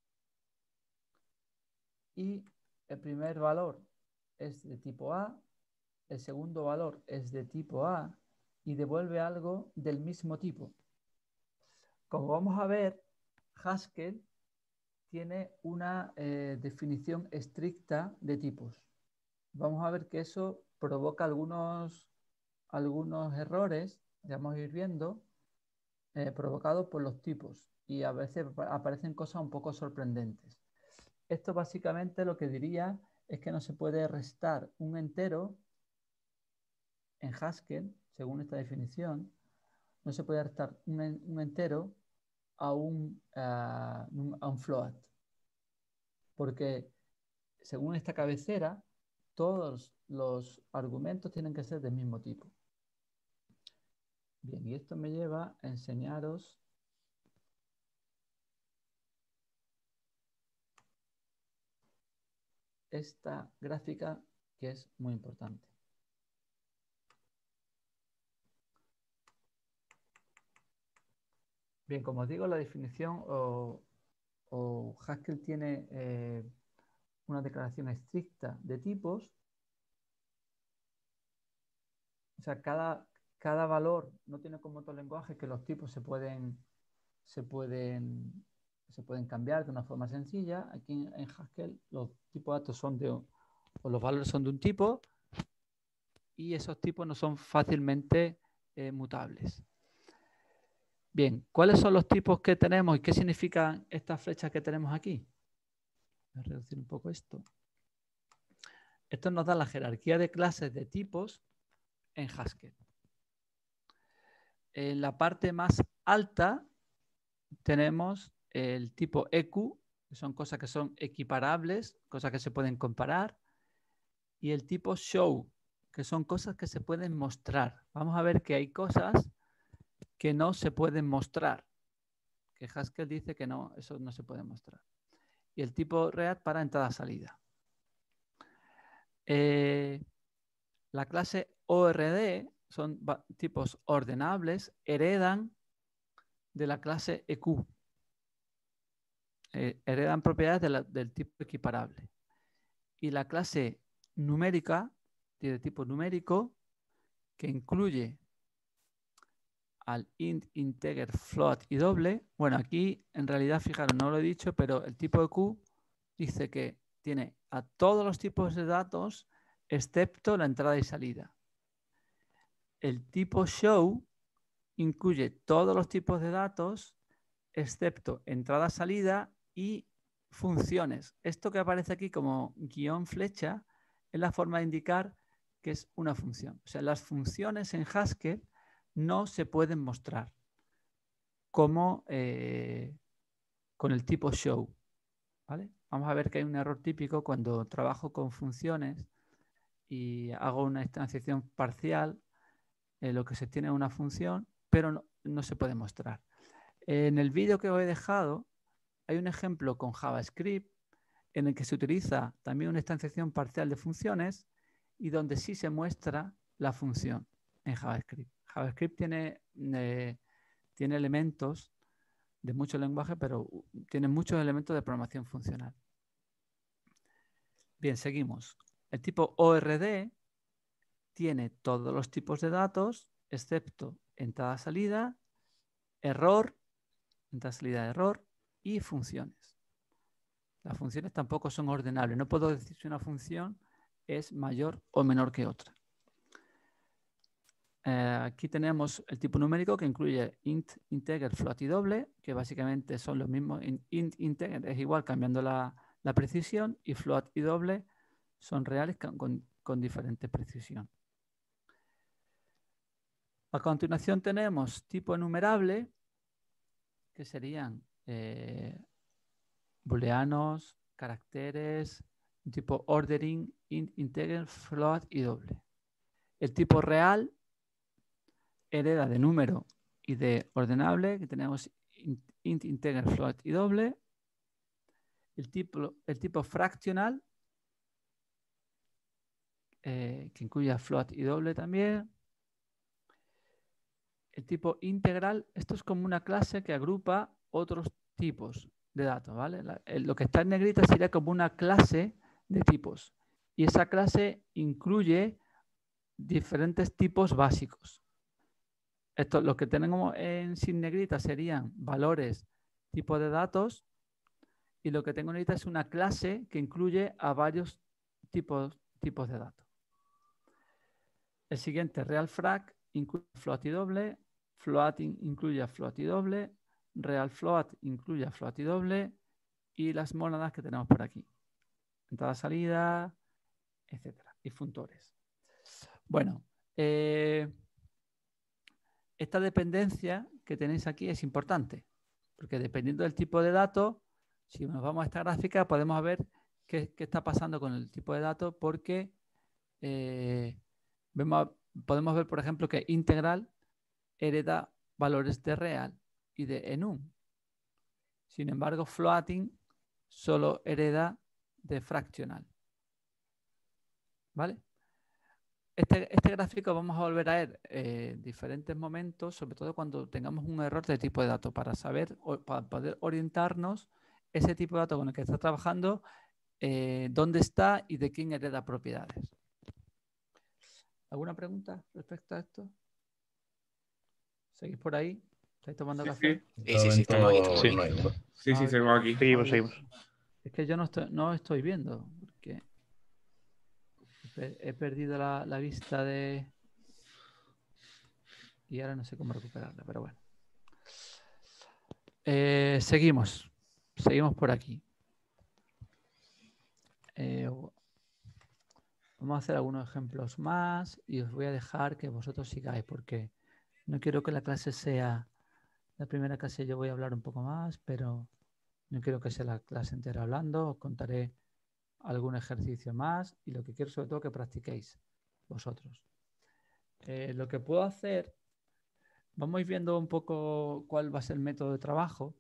S1: y el primer valor es de tipo A, el segundo valor es de tipo A y devuelve algo del mismo tipo. Como vamos a ver, Haskell tiene una eh, definición estricta de tipos. Vamos a ver que eso provoca algunos, algunos errores, ya vamos a ir viendo, eh, provocados por los tipos, y a veces aparecen cosas un poco sorprendentes. Esto básicamente lo que diría es que no se puede restar un entero en Haskell, según esta definición, no se puede restar un, un entero a un, uh, a un float, porque según esta cabecera, todos los argumentos tienen que ser del mismo tipo. Bien, y esto me lleva a enseñaros esta gráfica que es muy importante. Bien, como os digo, la definición o, o Haskell tiene eh, una declaración estricta de tipos. O sea, cada, cada valor no tiene como otro lenguaje que los tipos se pueden, se pueden, se pueden cambiar de una forma sencilla. Aquí en, en Haskell los tipos de datos son de, o los valores son de un tipo y esos tipos no son fácilmente eh, mutables. Bien, ¿cuáles son los tipos que tenemos y qué significan estas flechas que tenemos aquí? Voy a reducir un poco esto. Esto nos da la jerarquía de clases de tipos en Haskell. En la parte más alta tenemos el tipo E Q, que son cosas que son equiparables, cosas que se pueden comparar, y el tipo Show, que son cosas que se pueden mostrar. Vamos a ver que hay cosas que no se pueden mostrar, que Haskell dice que no, eso no se puede mostrar. Y el tipo React para entrada-salida. Eh, la clase O R D son tipos ordenables, heredan de la clase E Q. Eh, heredan propiedades de la, del tipo equiparable. Y la clase numérica, de tipo numérico, que incluye al int, integer, float y doble. Bueno, aquí en realidad, fijaros, no lo he dicho, pero el tipo E Q dice que tiene a todos los tipos de datos excepto la entrada y salida. El tipo show incluye todos los tipos de datos excepto entrada, salida y funciones. Esto que aparece aquí como guión flecha es la forma de indicar que es una función. O sea, las funciones en Haskell no se pueden mostrar como eh, con el tipo show. ¿Vale? Vamos a ver que hay un error típico cuando trabajo con funciones y hago una instanciación parcial. Eh, lo que se tiene es una función, pero no, no se puede mostrar. En el vídeo que os he dejado hay un ejemplo con JavaScript en el que se utiliza también una instanciación parcial de funciones y donde sí se muestra la función en JavaScript. JavaScript tiene, eh, tiene elementos de mucho lenguaje, pero tiene muchos elementos de programación funcional. Bien, seguimos. El tipo O R D tiene todos los tipos de datos, excepto entrada-salida, error, entrada-salida, error y funciones. Las funciones tampoco son ordenables. No puedo decir si una función es mayor o menor que otra. Eh, aquí tenemos el tipo numérico que incluye int, integer, float y doble, que básicamente son los mismos. Int, integer es igual cambiando la, la precisión y float y doble son reales con, con diferente precisión. A continuación tenemos tipo enumerable, que serían eh, booleanos, caracteres, tipo ordering, int, integer, float y doble. El tipo real hereda de número y de ordenable, que tenemos int, integer, float y doble. El tipo, el tipo fraccional, eh, que incluye float y doble también. El tipo integral, esto es como una clase que agrupa otros tipos de datos, ¿vale? La, el, lo que está en negrita sería como una clase de tipos. Y esa clase incluye diferentes tipos básicos. Esto, lo que tenemos en sin negrita serían valores, tipos de datos, y lo que tengo en negrita es una clase que incluye a varios tipos, tipos de datos. El siguiente, real frac, incluye float y doble, floating incluye a float y doble, real float incluye a float y doble, y las mónadas que tenemos por aquí. Entrada, salida, etcétera. Y funtores. Bueno, eh, esta dependencia que tenéis aquí es importante, porque dependiendo del tipo de datos, si nos vamos a esta gráfica, podemos ver qué, qué está pasando con el tipo de datos, porque eh, vemos, podemos ver, por ejemplo, que integral hereda valores de real y de enum. Sin embargo, floating solo hereda de fraccional. ¿Vale? Este, este gráfico vamos a volver a ver en eh, diferentes momentos, sobre todo cuando tengamos un error de tipo de dato, para saber, o para poder orientarnos ese tipo de dato con el que está trabajando, eh, dónde está y de quién hereda propiedades. ¿Alguna pregunta respecto a esto? ¿Seguís por ahí? ¿Estáis tomando
S6: Sí,
S1: café?
S6: sí.
S7: Sí, sí, sí, estamos aquí, estamos
S5: Sí.
S7: aquí.
S6: No hay duda. Sí, sí,
S1: Ah,
S6: seguimos aquí.
S3: Seguimos,
S1: Ay,
S3: seguimos.
S1: es que yo no estoy, no estoy viendo, porque he per- he perdido la, la vista de... Y ahora no sé cómo recuperarla, pero bueno. Eh, seguimos. Seguimos por aquí. Eh, vamos a hacer algunos ejemplos más y os voy a dejar que vosotros sigáis, porque no quiero que la clase sea... La primera clase yo voy a hablar un poco más, pero no quiero que sea la clase entera hablando. Os contaré algún ejercicio más y lo que quiero sobre todo que practiquéis vosotros. Eh, lo que puedo hacer, vamos a ir viendo un poco cuál va a ser el método de trabajo,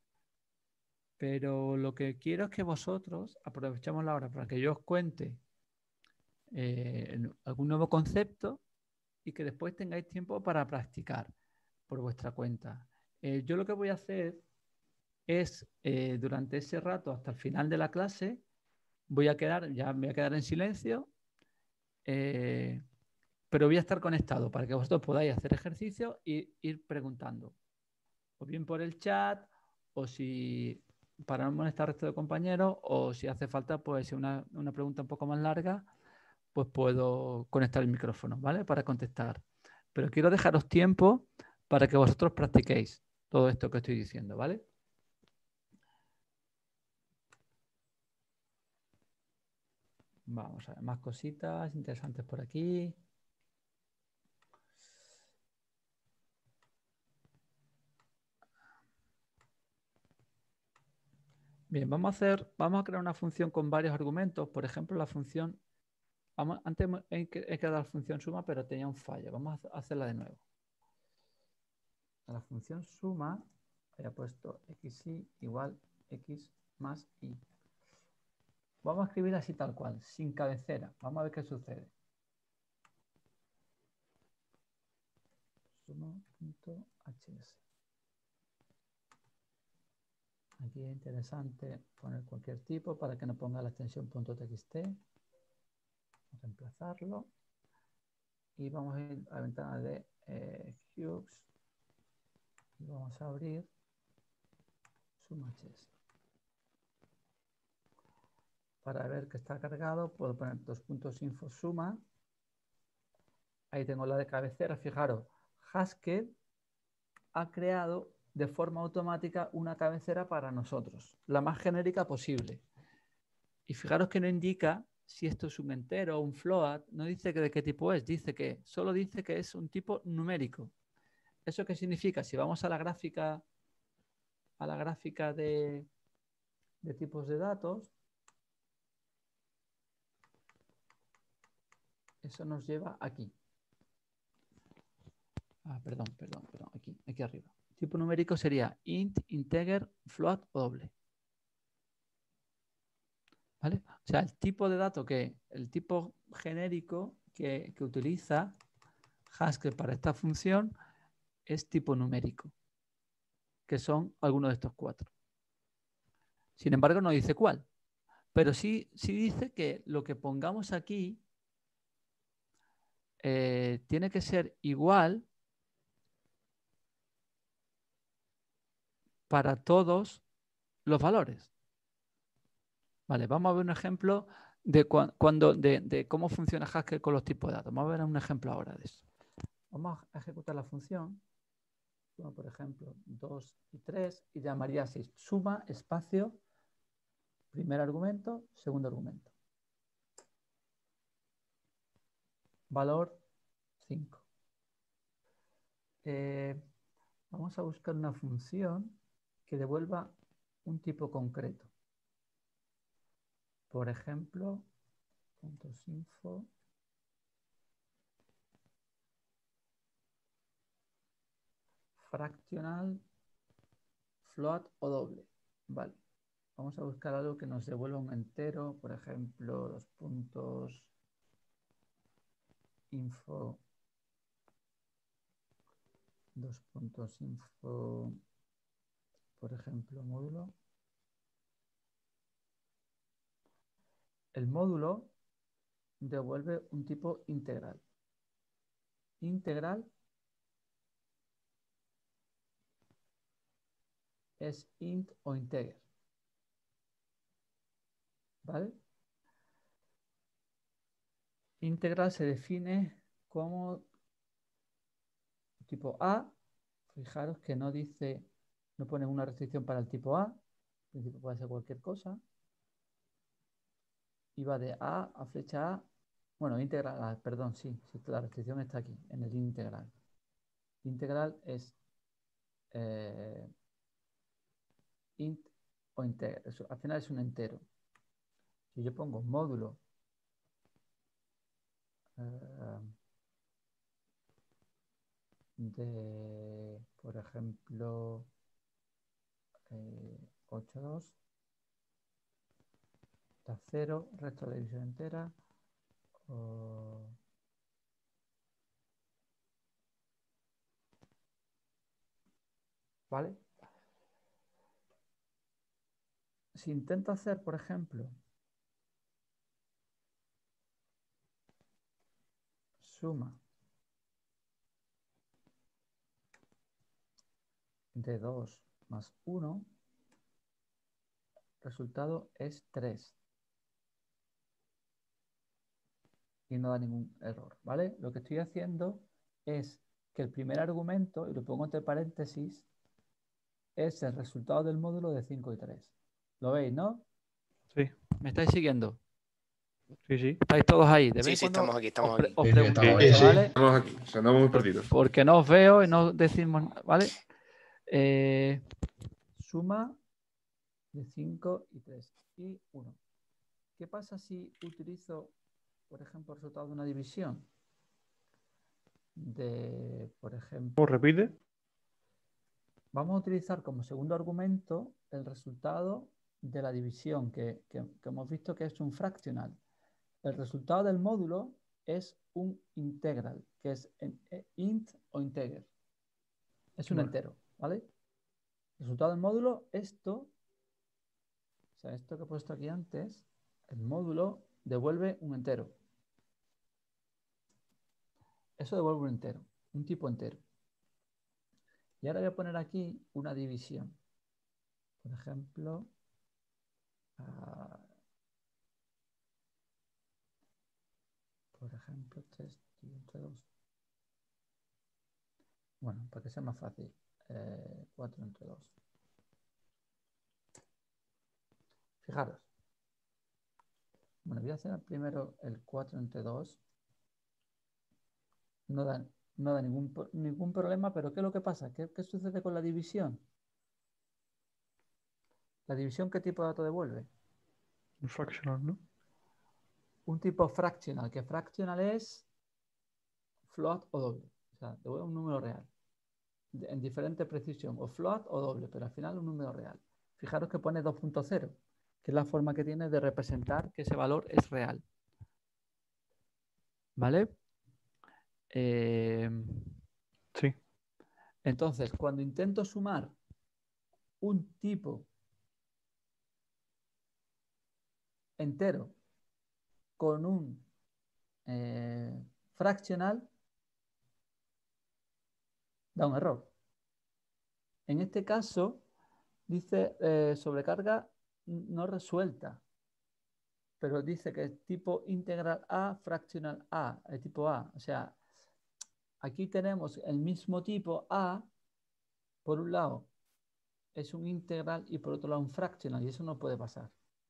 S1: pero lo que quiero es que vosotros aprovechemos la hora para que yo os cuente eh, algún nuevo concepto y que después tengáis tiempo para practicar por vuestra cuenta. Eh, yo lo que voy a hacer es, eh, durante ese rato hasta el final de la clase, voy a quedar, ya me voy a quedar en silencio, eh, pero voy a estar conectado para que vosotros podáis hacer ejercicio e ir preguntando, o bien por el chat, o si para no molestar al resto de compañeros, o si hace falta, pues si una, una pregunta un poco más larga, pues puedo conectar el micrófono, ¿vale? Para contestar. Pero quiero dejaros tiempo para que vosotros practiquéis todo esto que estoy diciendo, ¿vale? Vamos a ver, más cositas interesantes por aquí. Bien, vamos a hacer, vamos a crear una función con varios argumentos. Por ejemplo, la función, vamos, antes he creado la función suma, pero tenía un fallo. Vamos a hacerla de nuevo. A la función suma, había puesto xy igual x más y. Vamos a escribir así tal cual, sin cabecera. Vamos a ver qué sucede. Suma.hs. Aquí es interesante poner cualquier tipo para que no ponga la extensión .txt. Vamos a reemplazarlo. Y vamos a ir a la ventana de eh, Hughes. Y vamos a abrir suma.hs. Para ver que está cargado, puedo poner dos puntos info suma. Ahí tengo la de cabecera. Fijaros, Haskell ha creado de forma automática una cabecera para nosotros, la más genérica posible. Y fijaros que no indica si esto es un entero o un float, no dice que de qué tipo es, dice que solo dice que es un tipo numérico. ¿Eso qué significa? Si vamos a la gráfica, a la gráfica de, de tipos de datos, eso nos lleva aquí. Ah, perdón, perdón, perdón, aquí, aquí arriba. Tipo numérico sería int, integer, float o doble. ¿Vale? O sea, el tipo de dato que, el tipo genérico que, que utiliza Haskell para esta función es tipo numérico, que son algunos de estos cuatro. Sin embargo, no dice cuál, pero sí, sí dice que lo que pongamos aquí eh, tiene que ser igual para todos los valores. Vale, vamos a ver un ejemplo de, cu cuando, de, de cómo funciona Haskell con los tipos de datos. Vamos a ver un ejemplo ahora de eso. Vamos a ejecutar la función. Suma, por ejemplo, dos y tres y llamaría así. Suma, espacio, primer argumento, segundo argumento. Valor cinco. Eh, vamos a buscar una función que devuelva un tipo concreto. Por ejemplo, puntos info. fractional, float o doble. Vale. Vamos a buscar algo que nos devuelva un entero, por ejemplo, los puntos info, dos puntos info, por ejemplo, módulo. El módulo devuelve un tipo integral. Integral es int o integer. ¿Vale? Integral se define como tipo A. Fijaros que no dice, no pone una restricción para el tipo A. En principio puede ser cualquier cosa. Y va de A a flecha A. Bueno, integral, ah, perdón, sí, sí, la restricción está aquí, en el integral. Integral es eh, int o integer. Eso, al final es un entero. Si yo pongo módulo eh, de, por ejemplo, eh, ocho punto dos, da cero, resto de la división entera, o ¿vale? Si intento hacer, por ejemplo, suma de dos más uno, el resultado es tres. Y no da ningún error, ¿vale? Lo que estoy haciendo es que el primer argumento, y lo pongo entre paréntesis, es el resultado del módulo de cinco y tres. ¿Lo veis, no?
S3: Sí,
S1: ¿Me estáis siguiendo?
S3: sí, sí.
S1: ¿Estáis todos ahí? De
S7: Sí,
S1: vez
S7: sí,
S1: en cuando
S7: estamos aquí, estamos
S1: os, pre-
S7: aquí.
S1: os
S8: Sí, sí,
S1: pregunto,
S8: estamos
S6: Sí,
S8: aquí.
S6: sí,
S1: ¿vale?
S6: estamos aquí. O sea, andamos muy perdidos.
S1: Porque no os veo y no decimos, ¿vale? Eh, suma de cinco y tres y uno. ¿Qué pasa si utilizo, por ejemplo, el resultado de una división? De, por ejemplo,
S3: ¿Cómo repite?
S1: vamos a utilizar como segundo argumento el resultado de la división, que, que, que hemos visto que es un fractional. El resultado del módulo es un integral, que es en, eh, int o integer. Es un
S3: Vale.
S1: entero, ¿vale? Resultado del módulo, esto, o sea, esto que he puesto aquí antes, el módulo devuelve un entero. Eso devuelve un entero, un tipo entero. Y ahora voy a poner aquí una división. Por ejemplo, uh, por ejemplo, tres entre dos. Bueno, para que sea más fácil, eh, cuatro entre dos. Fijaros. Bueno, voy a hacer primero el cuatro entre dos. No da, no da ningún, ningún problema, pero ¿qué es lo que pasa? ¿Qué, qué sucede con la división? ¿La división qué tipo de dato devuelve?
S3: Un fractional, ¿no?
S1: Un tipo fractional, que fractional es float o doble. O sea, devuelve un número real. De, en diferente precisión, o float o doble, pero al final un número real. Fijaros que pone dos punto cero, que es la forma que tiene de representar que ese valor es real. ¿Vale? Eh,
S3: Sí.
S1: entonces, cuando intento sumar un tipo entero con un eh, fractional, da un error. En este caso, dice eh, sobrecarga no resuelta, pero dice que es tipo integral A, fractional A, el tipo A. O sea, aquí tenemos el mismo tipo A, por un lado es un integral y por otro lado un fractional, y eso no puede pasar.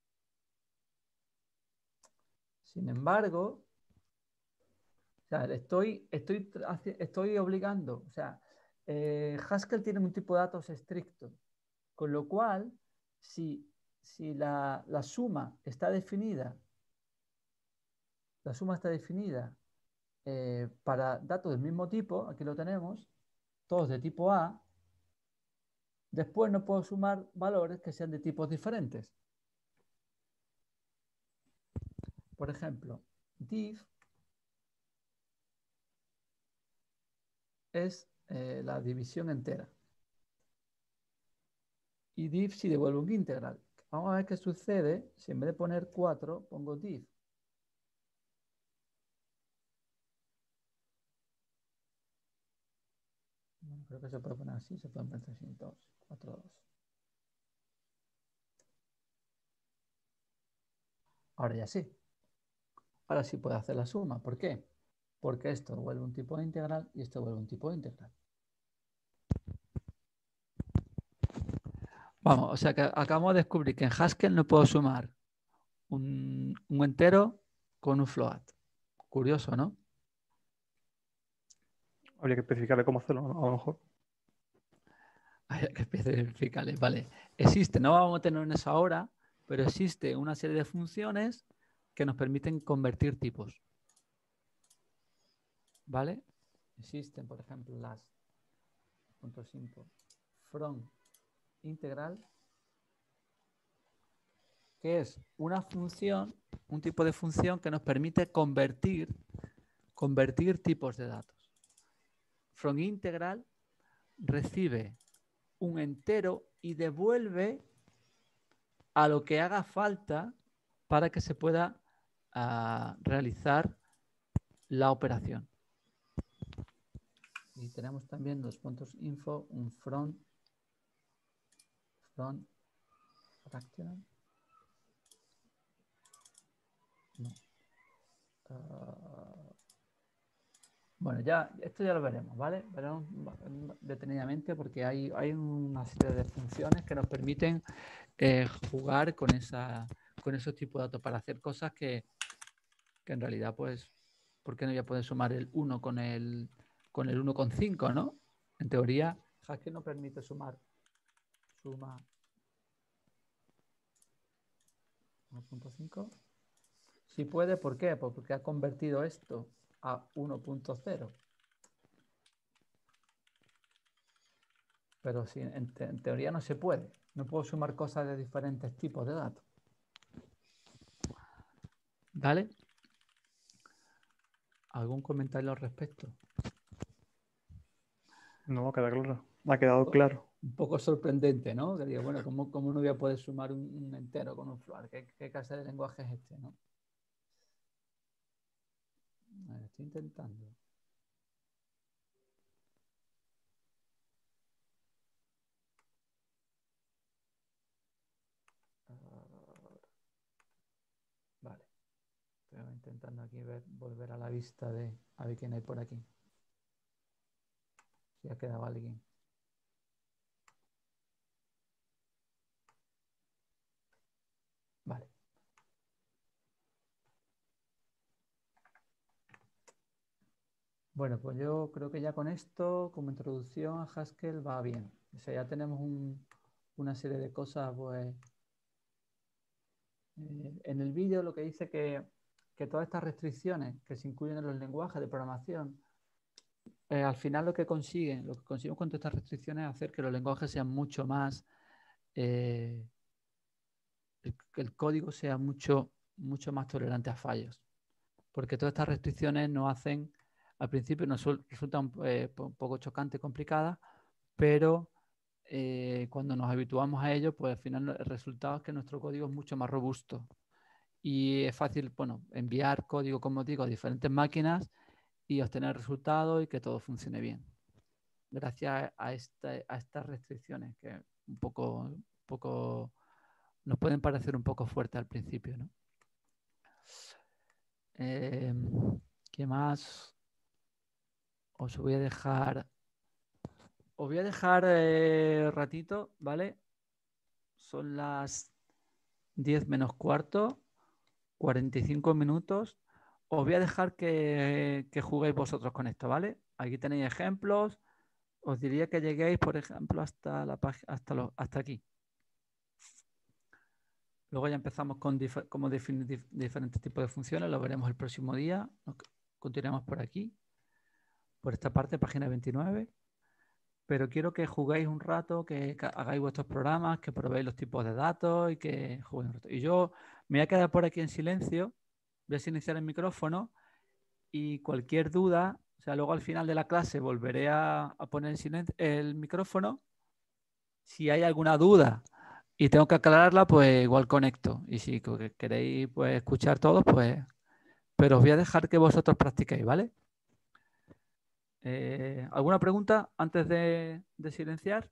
S1: Sin embargo, o sea, estoy, estoy, estoy obligando, o sea, eh, Haskell tiene un tipo de datos estricto, con lo cual, si, si la, la suma está definida, la suma está definida eh, para datos del mismo tipo, aquí lo tenemos, todos de tipo A, Después no puedo sumar valores que sean de tipos diferentes. Por ejemplo, div es eh, la división entera. Y div si devuelve un integral. Vamos a ver qué sucede si en vez de poner cuatro pongo div. Bueno, creo que se puede poner así, se puede poner trescientos, cuatro, dos. Ahora ya sí. Ahora sí puedo hacer la suma. ¿Por qué? Porque esto vuelve un tipo de integral y esto vuelve un tipo de integral. Vamos, o sea que acabamos de descubrir que en Haskell no puedo sumar un, un entero con un float. Curioso, ¿no?
S3: Habría que especificarle cómo hacerlo, ¿no? A lo mejor.
S1: Hay que especificarle, vale. Existe, no vamos a tener en eso ahora, pero existe una serie de funciones que nos permiten convertir tipos. ¿Vale? Existen, por ejemplo, las punto cinco from integral, que es una función, un tipo de función que nos permite convertir, convertir tipos de datos. From integral recibe un entero y devuelve a lo que haga falta para que se pueda uh, realizar la operación. Y tenemos también los puntos info, un from, from fractional. No. Uh, bueno, ya, esto ya lo veremos, ¿vale? Veremos detenidamente porque hay, hay una serie de funciones que nos permiten eh, jugar con, esa, con esos tipos de datos para hacer cosas que, que en realidad, pues, ¿por qué no voy a poder sumar el uno con el, con el uno coma cinco, ¿no? En teoría, Haskell no permite sumar suma uno punto cinco. Si puede, ¿por qué? Pues porque ha convertido esto a uno punto cero. Pero si en, te en teoría no se puede. No puedo sumar cosas de diferentes tipos de datos. ¿Vale? ¿Algún comentario al respecto?
S3: No, queda claro. Ha quedado claro.
S1: Un poco sorprendente, ¿no? Que digo, bueno, ¿cómo, cómo no voy a poder sumar un, un entero con un float? ¿Qué, ¿Qué clase de lenguaje es este, no? A ver, estoy intentando. Vale. Estoy intentando aquí ver, volver a la vista de a ver quién hay por aquí. Si ha quedado alguien. Vale. Bueno, pues yo creo que ya con esto, como introducción a Haskell, va bien. O sea, ya tenemos un, una serie de cosas, pues... Eh, en el vídeo lo que dice que, que todas estas restricciones que se incluyen en los lenguajes de programación, eh, al final lo que consiguen, lo que conseguimos con todas estas restricciones es hacer que los lenguajes sean mucho más... Eh, el, que el código sea mucho, mucho más tolerante a fallos. Porque todas estas restricciones nos hacen, al principio nos resultan eh, un poco chocantes, complicadas, pero eh, cuando nos habituamos a ello, pues al final el resultado es que nuestro código es mucho más robusto. Y es fácil, bueno, enviar código, como digo, a diferentes máquinas y obtener resultados y que todo funcione bien. Gracias a, esta, a estas restricciones que un poco, un poco nos pueden parecer un poco fuertes al principio, ¿no? Eh, ¿Qué más? Os voy a dejar... Os voy a dejar eh, ratito, ¿vale? Son las diez menos cuarto, cuarenta y cinco minutos. Os voy a dejar que, que juguéis vosotros con esto, ¿vale? Aquí tenéis ejemplos. Os diría que lleguéis, por ejemplo, hasta, la hasta, lo, hasta aquí. Luego ya empezamos con dif cómo definir dif diferentes tipos de funciones. Lo veremos el próximo día. Continuamos por aquí. Por esta parte, página veintinueve. pero quiero que juguéis un rato, que ca- hagáis vuestros programas, que probéis los tipos de datos y que juguéis un rato. Y yo me voy a quedar por aquí en silencio, voy a silenciar el micrófono y cualquier duda, o sea, luego al final de la clase volveré a, a poner el, silencio, el micrófono. Si hay alguna duda y tengo que aclararla, pues igual conecto. Y si que- queréis pues, escuchar todos, pues... Pero os voy a dejar que vosotros practiquéis, ¿vale? Eh, ¿alguna pregunta antes de, de silenciar?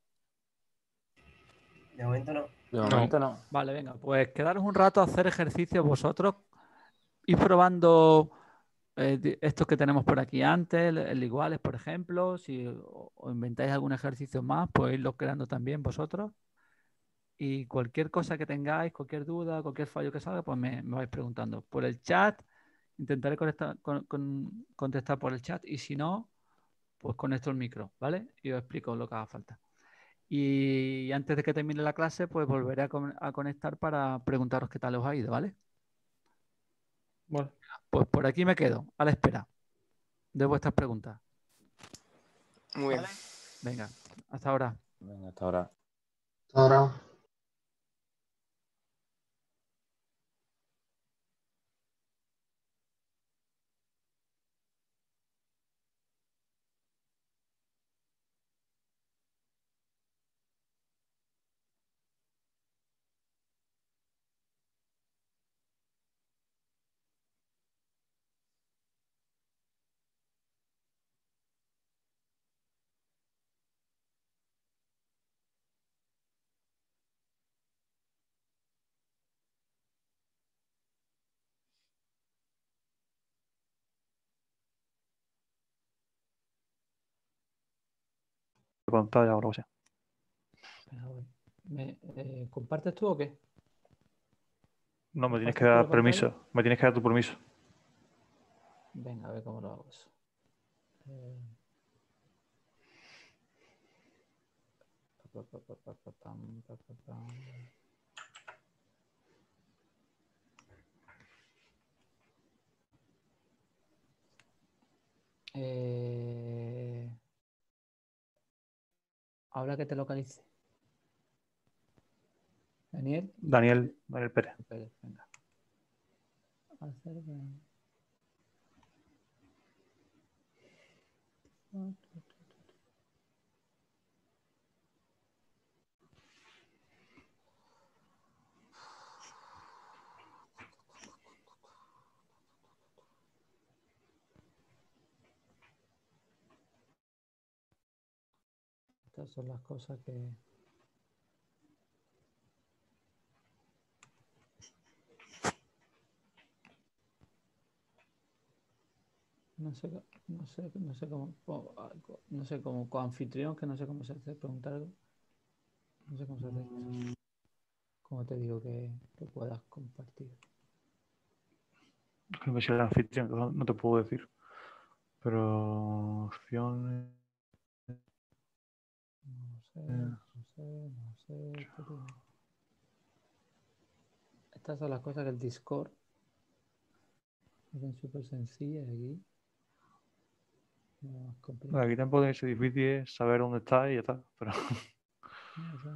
S4: De momento no.
S2: De
S5: No.
S2: momento no.
S1: Vale, venga, pues quedaros un rato a hacer ejercicios vosotros. Ir probando eh, di- estos que tenemos por aquí antes, el, el iguales, por ejemplo. Si o, o inventáis algún ejercicio más, pues irlo creando también vosotros. Y cualquier cosa que tengáis, cualquier duda, cualquier fallo que salga, pues me, me vais preguntando. Por el chat, intentaré conectar- con- con- contestar por el chat. Y si no, pues conecto el micro, ¿vale? Y os explico lo que haga falta. Y antes de que termine la clase, pues volveré a, con- a conectar para preguntaros qué tal os ha ido, ¿vale?
S3: Vale.
S1: Pues por aquí me quedo, a la espera de vuestras preguntas.
S7: Muy bien.
S1: ¿Vale? Venga, hasta ahora.
S2: Venga, hasta ahora.
S9: Ahora.
S3: Pantalla o algo así.
S1: Venga, voy. ¿Me, eh, ¿Compartes tú o qué?
S3: No, me tienes que
S1: ¿Compartes tú la
S3: dar
S1: pantalla?
S3: permiso. Me tienes que dar tu permiso.
S1: Venga, a ver cómo lo hago eso. Eh, pa, pa, pa, pa, pa, pam, pa, pa, pam. Eh, ahora que te localice. Daniel.
S3: Daniel, Daniel Pérez.
S1: Pérez, venga. Hacer, ven. Estas son las cosas que... No sé, no sé, no sé cómo, o- algo- no sé cómo coanfitrión, que no sé cómo se hace, preguntar algo. No sé cómo se hace esto. Cómo te digo que, que puedas compartir.
S3: Que me sea el anfitrión, no no te puedo decir. Pero opciones.
S1: No sé, no sé, no sé. pero- Estas son las cosas que el Discord hacen súper sencillas aquí. No más complicado.
S3: Aquí tampoco tiene que ser difícil saber dónde está y ya está. Pero,
S1: No, o sea,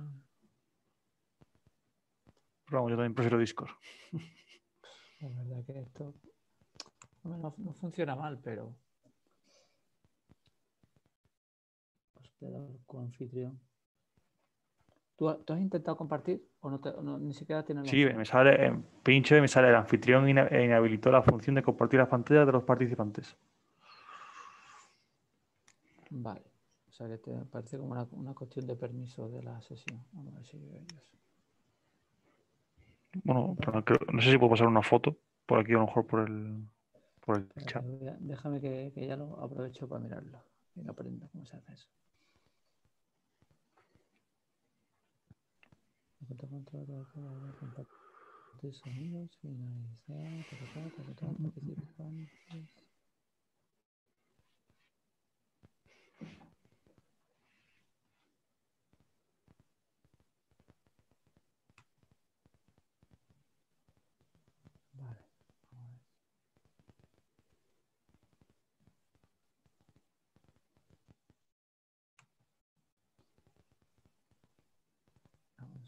S3: pero vamos, yo también prefiero Discord.
S1: la verdad que esto no, no- no funciona mal, pero hospedador, coanfitrión. ¿Tú, ha- tú has intentado compartir o no, te- o no- ni siquiera tienes la
S3: Sí,
S1: opción?
S3: me sale, en pincho y me sale el anfitrión ina- e inhabilitó la función de compartir las pantallas de los participantes.
S1: Vale. O sea que te parece como una, una cuestión de permiso de la sesión. Vamos a ver si veo yo eso.
S3: Bueno, pero creo- no sé si puedo pasar una foto por aquí, a lo mejor por el, por el
S1: Espérate,
S3: chat.
S1: voy a- déjame que, que ya lo aprovecho para mirarlo. Y lo aprendo cómo se hace eso. Compartir sonidos, finalizar, ta, ta, ta, ta, ta, participantes. Vale.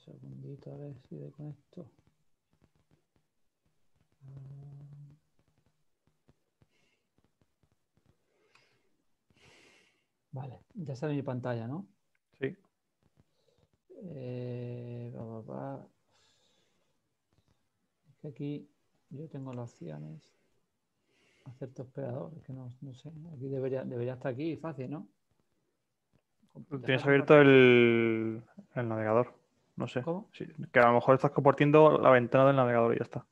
S1: segundito a ver si le conecto. Vale, ya sale mi pantalla, ¿no?
S3: Sí.
S1: Eh, va, va, va. Es que aquí yo tengo las opciones. Acepto operador, es que no, no sé. Aquí debería, debería estar aquí, fácil, ¿no?
S3: Tienes
S1: Dejar
S3: abierto
S1: compartir.
S3: el, el navegador. No sé.
S1: ¿Cómo?
S3: Sí, que a lo mejor estás compartiendo la ventana del navegador y ya está.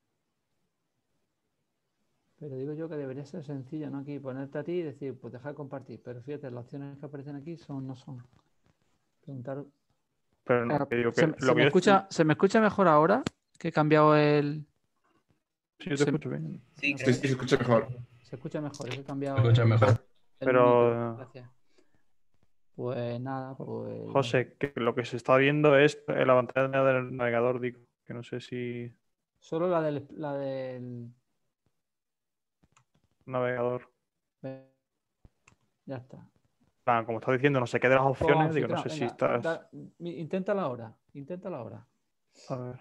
S1: Pero digo yo que debería ser sencillo, ¿no? Aquí ponerte a ti y decir, pues dejar de compartir. Pero fíjate, las opciones que aparecen aquí son, no son. Preguntar.
S3: Pero no,
S1: Eh,
S3: que digo
S1: ¿se,
S3: que
S1: se
S3: lo
S1: me
S3: que yo
S1: escucha, ¿Se me escucha mejor ahora? Que he cambiado el.
S3: sí, yo te
S1: Se,
S3: escucho bien.
S4: Sí,
S1: me
S6: Sí,
S4: creo
S6: sí,
S4: que
S6: se escucha mejor.
S1: se escucha mejor, es que he cambiado
S6: Se escucha
S1: el,
S6: mejor.
S1: el monitor.
S3: Pero,
S1: Gracias. Pues nada, pues. no sé.
S3: José, que lo que se está viendo es eh, la pantalla del navegador, digo. Que no sé si
S1: Solo la del, la del.
S3: navegador.
S1: Ya está.
S3: Plan, como estás diciendo, no sé qué de las
S1: Pues
S3: opciones, digo, no
S1: anfitrión,
S3: sé si
S1: venga,
S3: estás.
S1: da- mi- inténtala ahora. Inténtala ahora.
S3: A ver.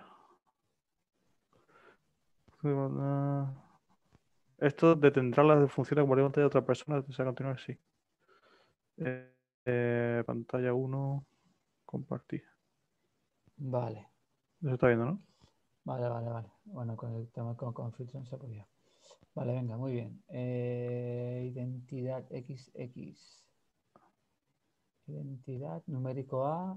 S3: Esto detendrá las funciones como pantalla de otra persona. Desea continuar, sí. Eh, eh, pantalla uno, compartir.
S1: Vale.
S3: Eso está viendo, ¿no?
S1: Vale, vale, vale. Bueno, con el tema con, con filtro se podía. Vale, venga, muy bien. Eh, identidad equis equis. Identidad numérico A.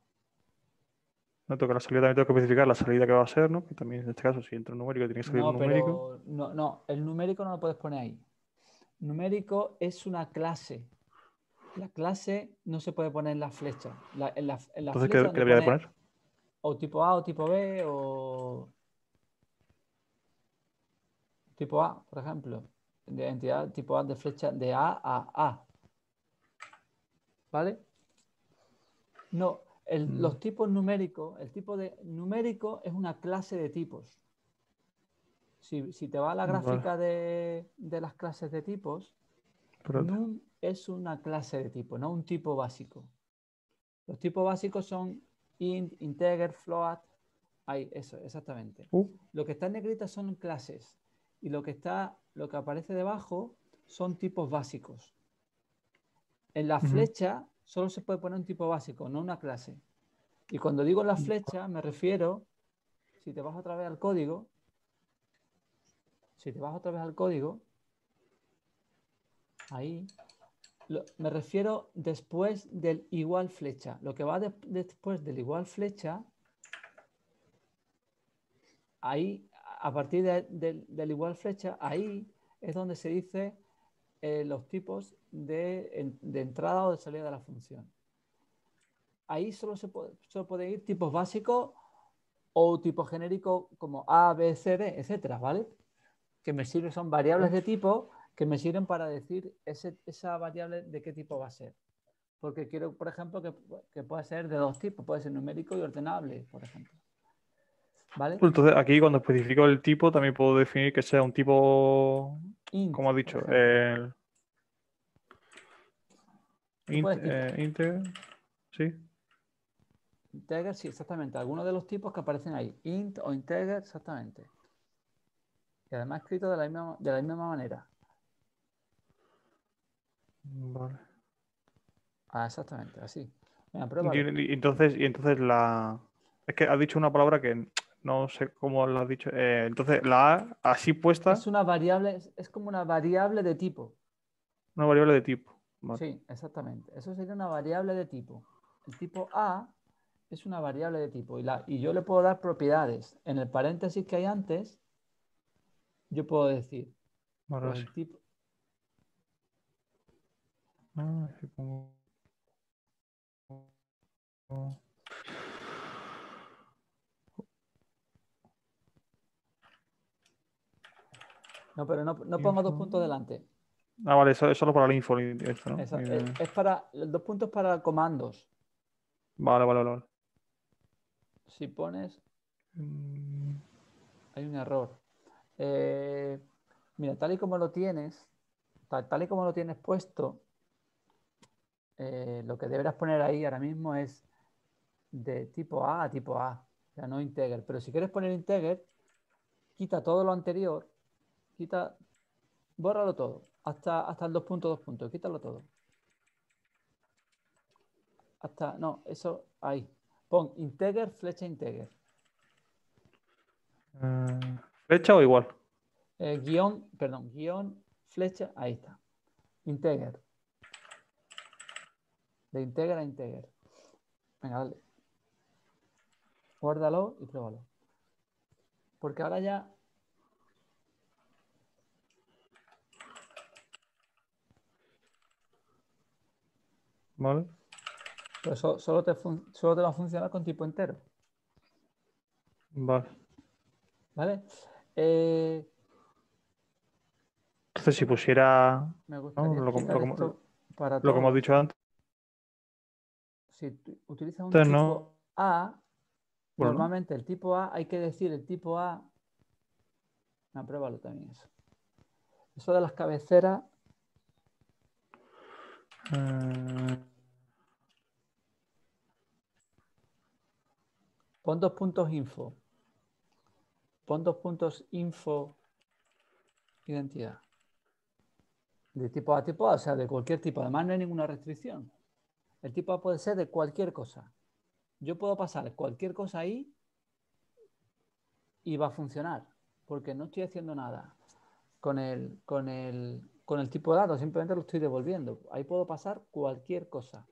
S3: No toca la salida, también tengo que especificar la salida que va a ser, ¿no? Que también en este caso, si entra un numérico, tiene que salir un
S1: No,
S3: numérico.
S1: pero no, no, el numérico no lo puedes poner ahí. Numérico es una clase. La clase no se puede poner en la flecha. La- en, la, en la
S3: Entonces,
S1: flecha
S3: ¿qué, qué
S1: donde
S3: debería de
S1: pone
S3: poner?
S1: o tipo A o tipo B o tipo A, por ejemplo. De entidad tipo A de flecha de A a A. ¿Vale? No, el-
S3: Mm.
S1: los tipos numéricos, el tipo de numérico es una clase de tipos. Si, si te va a la
S3: Vale.
S1: gráfica de, de las clases de tipos,
S3: Espérate.
S1: num es una clase de tipo, no un tipo básico. Los tipos básicos son int, integer, float. Ahí, eso, exactamente.
S3: Uh,
S1: Lo que está en negrita son clases. Y lo que está, lo que aparece debajo son tipos básicos. En la
S3: ujú.
S1: flecha solo se puede poner un tipo básico, no una clase. Y cuando digo la flecha, me refiero, si te vas otra vez al código, si te vas otra vez al código, ahí, lo- me refiero después del igual flecha. Lo que va de- después del igual flecha, ahí, a partir de- del- del igual flecha, ahí es donde se dice eh, los tipos de, en- de entrada o de salida de la función. Ahí solo se puede, solo pueden ir tipos básicos o tipos genéricos como A, B, C, D, etcétera, ¿vale? Que me sirven, son variables de tipo que me sirven para decir ese, esa variable de qué tipo va a ser. Porque quiero, por ejemplo, que, que pueda ser de dos tipos, puede ser numérico y ordenable, por ejemplo. ¿Vale?
S3: Pues entonces, aquí cuando especifico el tipo, también puedo definir que sea un tipo,
S1: Int,
S3: como has
S1: por
S3: dicho,
S1: ejemplo.
S3: el
S1: Tú
S3: int,
S1: puedes decir
S3: eh, integer, sí.
S1: integer, sí, exactamente. Algunos de los tipos que aparecen ahí. Int o integer, exactamente. Y además escrito de la misma, de la misma manera.
S3: Vale.
S1: Ah, exactamente, así. Venga,
S3: Y,
S1: pruébalo.
S3: y entonces, y entonces la. Es que has dicho una palabra que no sé cómo la has dicho. Eh, entonces, la A así puesta,
S1: Es una variable, es, es como una variable de tipo.
S3: una variable de tipo. Vale.
S1: Sí, exactamente. Eso sería una variable de tipo. El tipo A es una variable de tipo y, la, y yo le puedo dar propiedades. En el paréntesis que hay antes, yo puedo decir,
S3: Ahora
S1: pues
S3: sí.
S1: el tipo,
S3: Ah, sí, pongo-
S1: no, pero no, no pongo dos
S3: Info.
S1: puntos delante.
S3: Ah, vale, eso es solo para la info. Esto, ¿no?
S1: Eso,
S3: Y
S1: es,
S3: de-
S1: es para, los dos puntos para comandos.
S3: Vale, vale, vale. vale.
S1: Si pones,
S3: Mm,
S1: hay un error. Eh, mira, tal y como lo tienes, tal, tal y como lo tienes puesto, eh, lo que deberás poner ahí ahora mismo es de tipo A a tipo A, o sea, no integer. Pero si quieres poner integer, quita todo lo anterior, quita, bórralo todo, hasta, hasta el dos punto dos puntos, quítalo todo. Hasta, no, eso, ahí. Pon integer, flecha integer.
S3: Eh, ¿Flecha o igual?
S1: Eh, guión, perdón, guión, flecha, ahí está. Integer. De integer a integer. Venga, dale. Guárdalo y pruébalo. Porque ahora ya...
S3: ¿Vale?
S1: Pues so- solo, te fun- solo te va a funcionar con tipo entero.
S3: Vale.
S1: ¿Vale? Eh,
S3: Entonces, si
S1: esto me-
S3: pusiera
S1: Me
S3: ¿no?
S1: gustaría
S3: lo, que-
S1: explicar
S3: lo que-
S1: esto para
S3: lo que hemos
S1: todos.
S3: dicho antes,
S1: Si tú utilizas un
S3: Entonces,
S1: tipo
S3: no-
S1: A,
S3: Bueno, ¿no?
S1: normalmente el tipo A, hay que decir el tipo A. No, pruébalo también eso. Eso de las cabeceras,
S3: Eh,
S1: pon dos puntos info. Pon dos puntos info identidad. De tipo A a tipo A, o sea, de cualquier tipo. Además, no hay ninguna restricción. El tipo A puede ser de cualquier cosa. Yo puedo pasar cualquier cosa ahí y va a funcionar, porque no estoy haciendo nada con el, con el, con el tipo de datos, simplemente lo estoy devolviendo. Ahí puedo pasar cualquier cosa.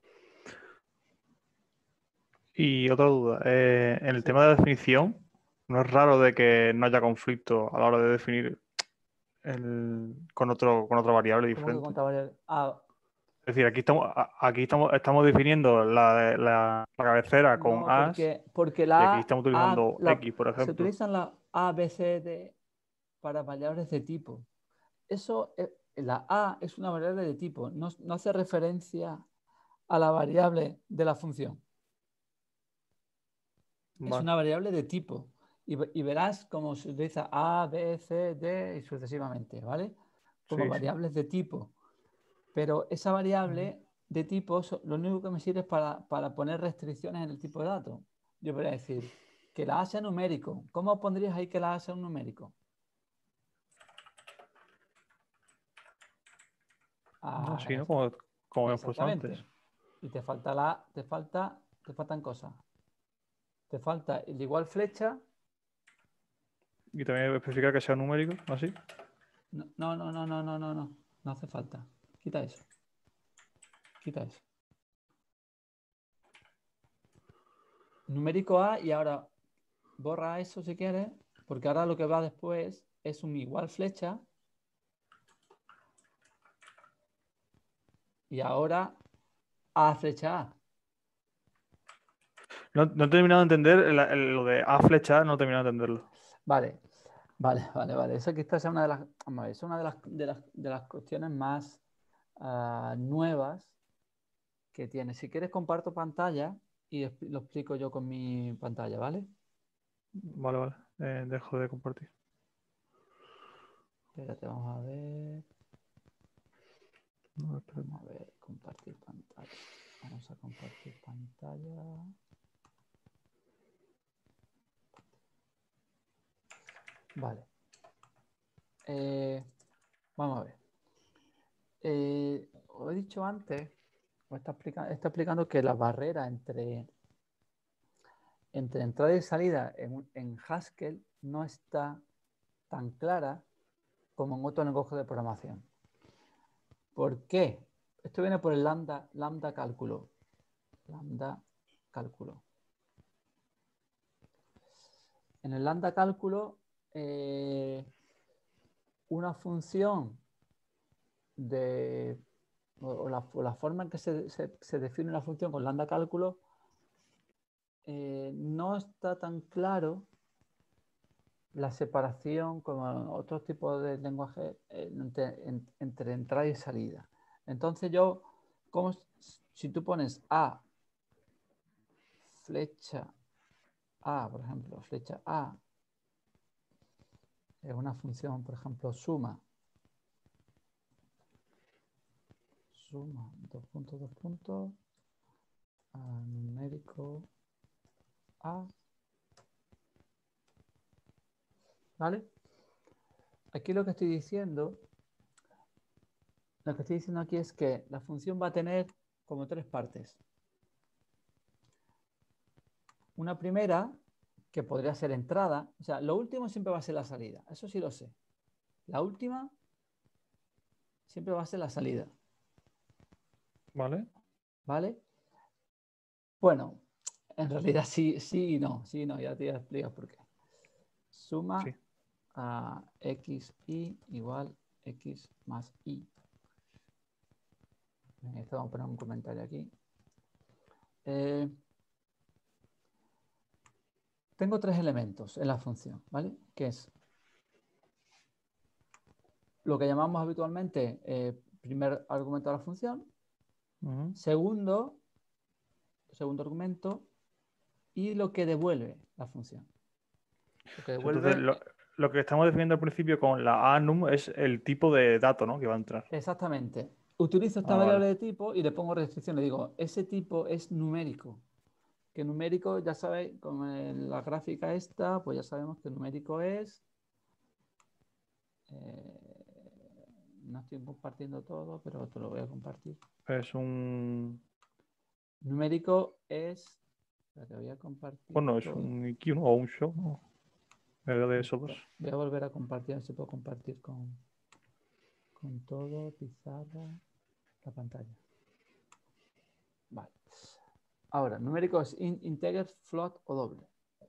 S3: Y otra duda, eh, en el
S1: Sí.
S3: tema de la definición, no es raro de que no haya conflicto a la hora de definir el, con otro, con otra variable
S1: ¿Cómo que
S3: diferente.
S1: cuántas variables? Ah,
S3: Es decir, aquí estamos, a- aquí estamos, estamos definiendo la, la- la cabecera con
S1: no,
S3: as
S1: porque, porque
S3: y
S1: la
S3: aquí
S1: A,
S3: estamos
S1: A-
S3: utilizando
S1: la-
S3: x, por
S1: se
S3: ejemplo.
S1: utilizan las A, B, C, D para variables de tipo. Eso, es- la A es una variable de tipo, no, no hace referencia a la variable de la función. Es
S3: Vale.
S1: una variable de tipo. Y, ve- y verás cómo se utiliza A, B, C, D y sucesivamente, ¿vale? Como
S3: Sí, sí.
S1: variables de tipo. Pero esa variable de tipo, so- lo único que me sirve es para, para poner restricciones en el tipo de datos. Yo podría decir que la A sea numérico. ¿Cómo pondrías ahí que la A sea un numérico?
S3: No,
S1: Ah,
S3: sí, ¿no?
S1: esa-
S3: Como, como hemos puesto
S1: exactamente.
S3: antes.
S1: Y te falta la, te falta, te faltan cosas. Te falta el igual flecha.
S3: Y también especificar que sea numérico, así.
S1: No, no, no, no, no, no, no, no. No hace falta. Quita eso. Quita eso. Numérico A y ahora borra eso si quieres, porque ahora lo que va después es un igual flecha. Y ahora A flecha A.
S3: No, no he terminado de entender el- el- lo de a flecha, no he terminado de entenderlo.
S1: Vale, vale, vale, vale. Eso que esta es una de las, vamos a ver, es una de las, de las, de las cuestiones más ah, nuevas que tiene. Si quieres comparto pantalla y expl- lo explico yo con mi pantalla, ¿vale?
S3: Vale, vale. Eh, dejo de compartir.
S1: Espérate, vamos a ver.
S3: No, espérate.
S1: Vamos a ver, compartir pantalla. Vamos a compartir pantalla. Vale. Eh, vamos a ver. Eh, os he dicho antes, os está, explica- está explicando que la barrera entre, entre entrada y salida en, un- en Haskell no está tan clara como en otro lenguaje de programación. ¿Por qué? Esto viene por el lambda, lambda cálculo. Lambda cálculo. En el lambda cálculo, eh, una función de, o la, o la forma en que se, se- se define una función con lambda cálculo eh, no está tan claro la separación como en otros tipos de lenguaje eh, entre, en- entre entrada y salida. Entonces yo, como s- si tú pones A, flecha A, por ejemplo, flecha A, es una función, por ejemplo, suma, suma, dos puntos, dos puntos, ah, numérico, A. ¿Vale? Aquí lo que estoy diciendo, lo que estoy diciendo aquí es que la función va a tener como tres partes. Una primera, que podría ser entrada, o sea, lo último siempre va a ser la salida, eso sí lo sé. La última siempre va a ser la salida.
S3: ¿Vale?
S1: ¿Vale? Bueno, en realidad sí, sí y no, sí y no, ya te voy a explicar por qué. Suma
S3: Sí.
S1: a xi igual x más y. Esto vamos a poner un comentario aquí. Eh, tengo tres elementos en la función, ¿vale? Que es lo que llamamos habitualmente eh, primer argumento de la función,
S3: Ujú.
S1: segundo, segundo argumento y lo que devuelve la función. Lo que devuelve,
S3: Entonces, lo, lo que estamos definiendo al principio con la anum es el tipo de dato, ¿no? Que va a entrar.
S1: exactamente. Utilizo esta
S3: Ah,
S1: variable
S3: vale.
S1: de tipo y le pongo restricción. Le digo, ese tipo es numérico. Que numérico, ya sabéis, con el- la gráfica esta, pues ya sabemos que numérico es... eh, no estoy compartiendo todo, pero te lo voy a compartir.
S3: Es un.
S1: Numérico es... Te voy a compartir
S3: Bueno, es
S1: todo.
S3: un I Q, ¿no? O un show, ¿no? Era de esos dos.
S1: Voy a volver a compartir, a ver si puedo compartir con, con todo, pizarra, la pantalla. Vale. Ahora, numérico es in, integer, float o doble.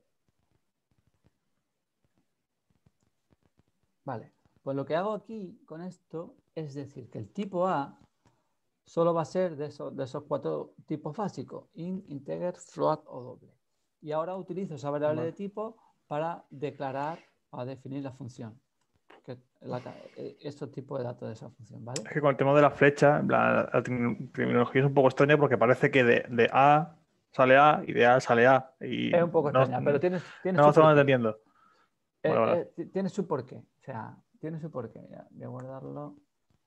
S1: Vale. Pues lo que hago aquí con esto es decir que el tipo A solo va a ser de esos, de esos cuatro tipos básicos, int, integer, float o doble. Y ahora utilizo esa variable
S3: Vale.
S1: de tipo para declarar o definir la función. Que la, estos tipos de datos de esa función, ¿vale?
S3: Es que con el tema de la flecha, la, la terminología es un poco extraña porque parece que de, de A sale A y de A sale A. Y
S1: Es un poco
S3: no,
S1: extraña, pero tienes, tienes
S3: no lo
S1: su
S3: estamos
S1: porqué.
S3: entendiendo. Vale, vale.
S1: Eh, eh, tiene su porqué. O sea, tiene su porqué. Ya, voy a guardarlo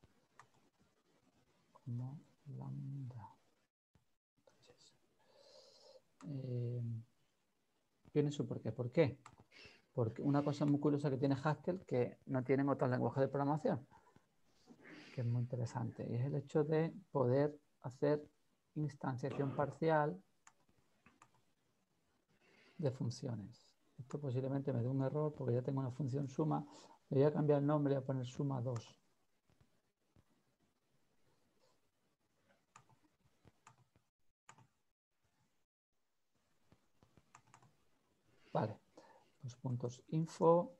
S1: como lambda. Entonces, eh, tiene su porqué. ¿Por qué? Porque una cosa muy curiosa que tiene Haskell que no tienen otros lenguajes de programación, que es muy interesante, y es el hecho de poder hacer instanciación parcial de funciones. Esto posiblemente me dé un error porque ya tengo una función suma. Le voy a cambiar el nombre y voy a poner suma dos. Vale. Los puntos info.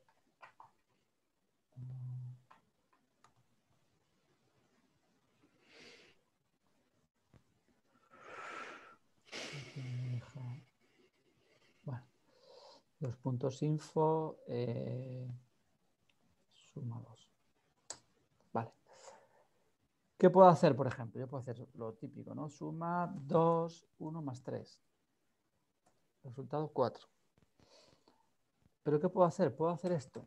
S1: Bueno, los puntos info eh, suma dos. Vale. ¿Qué puedo hacer, por ejemplo? Yo puedo hacer lo típico, ¿no? Suma dos, uno más tres. Resultado cuatro. ¿Pero qué puedo hacer? Puedo hacer esto.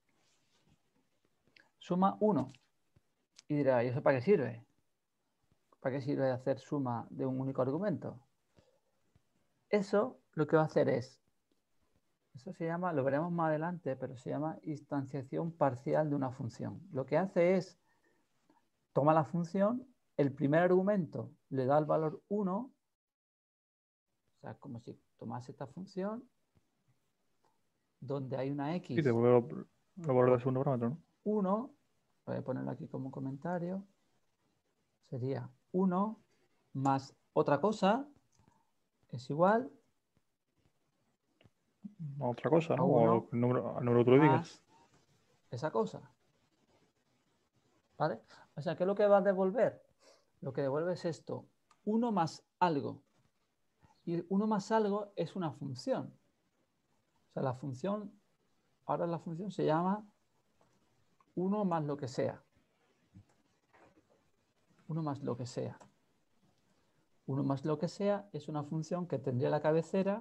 S1: Suma uno. Y dirá, ¿y eso para qué sirve? ¿Para qué sirve hacer suma de un único argumento? Eso lo que va a hacer es, eso se llama, lo veremos más adelante, pero se llama instanciación parcial de una función. Lo que hace es, toma la función, el primer argumento le da el valor uno, o sea, como si tomase esta función, donde hay una X.
S3: Y devuelve el valor de segundo parámetro, ¿no?
S1: uno, voy a ponerlo aquí como comentario, sería uno más otra cosa es igual
S3: A otra cosa,
S1: a
S3: ¿no? O
S1: uno
S3: el número, al número que tú le digas.
S1: más esa cosa. ¿Vale? O sea, ¿qué es lo que va a devolver? Lo que devuelve es esto, uno más algo. Y uno más algo es una función. O sea, la función, ahora la función se llama uno más lo que sea. uno más lo que sea. uno más lo que sea es una función que tendría la cabecera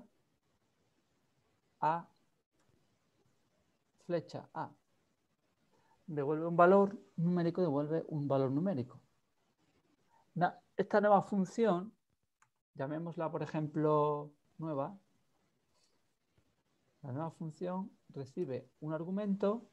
S1: a flecha A. Devuelve un valor numérico, devuelve un valor numérico. Esta nueva función, llamémosla por ejemplo nueva, nueva función recibe un argumento.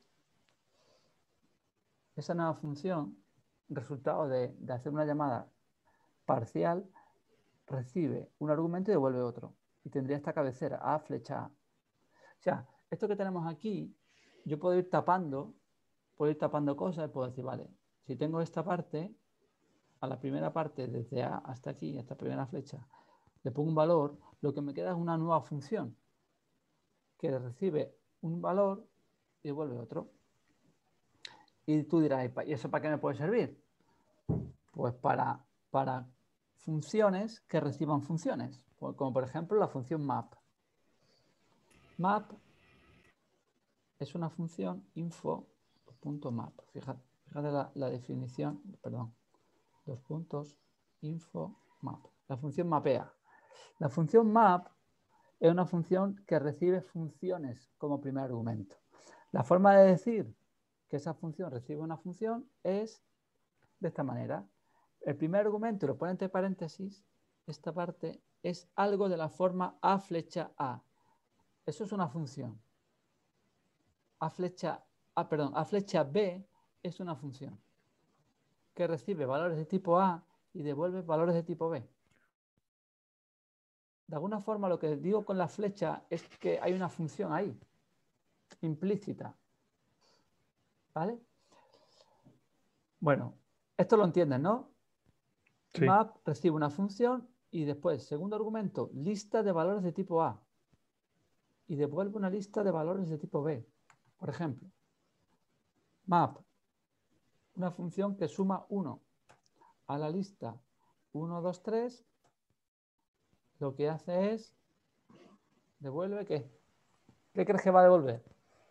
S1: Esa nueva función, resultado de, de hacer una llamada parcial, recibe un argumento y devuelve otro. Y tendría esta cabecera, A flecha A. O sea, esto que tenemos aquí, yo puedo ir tapando, puedo ir tapando cosas y puedo decir, vale, si tengo esta parte, a la primera parte, desde A hasta aquí, esta primera flecha, le pongo un valor, lo que me queda es una nueva función que recibe un valor y devuelve otro. Y tú dirás, ¿y eso para qué me puede servir? Pues para, para funciones que reciban funciones, como por ejemplo la función map. Map es una función info.map. Fíjate, fíjate la, la definición, perdón, dos puntos, info, map. La función mapea. La función map es una función que recibe funciones como primer argumento. La forma de decir que esa función recibe una función es de esta manera. El primer argumento lo pone entre paréntesis, esta parte es algo de la forma A flecha A. Eso es una función. A flecha A, perdón, A flecha B es una función que recibe valores de tipo A y devuelve valores de tipo B. De alguna forma lo que digo con la flecha es que hay una función ahí, implícita. ¿Vale? Bueno, esto lo entienden, ¿no?
S3: Sí.
S1: Map recibe una función y después, segundo argumento, lista de valores de tipo A. Y devuelve una lista de valores de tipo B. Por ejemplo, map, una función que suma uno a la lista uno, dos, tres, lo que hace es, devuelve ¿qué? ¿Qué crees que va a devolver?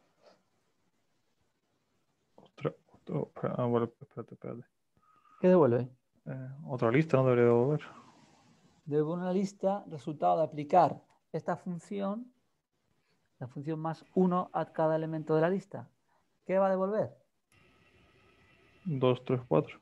S3: Otra, otro, ah, bueno, espérate, espérate.
S1: ¿Qué devuelve?
S3: Eh, otra lista no debería devolver.
S1: Devuelve una lista resultado de aplicar esta función, la función más uno a cada elemento de la lista. ¿Qué va a devolver?
S3: dos, tres, cuatro.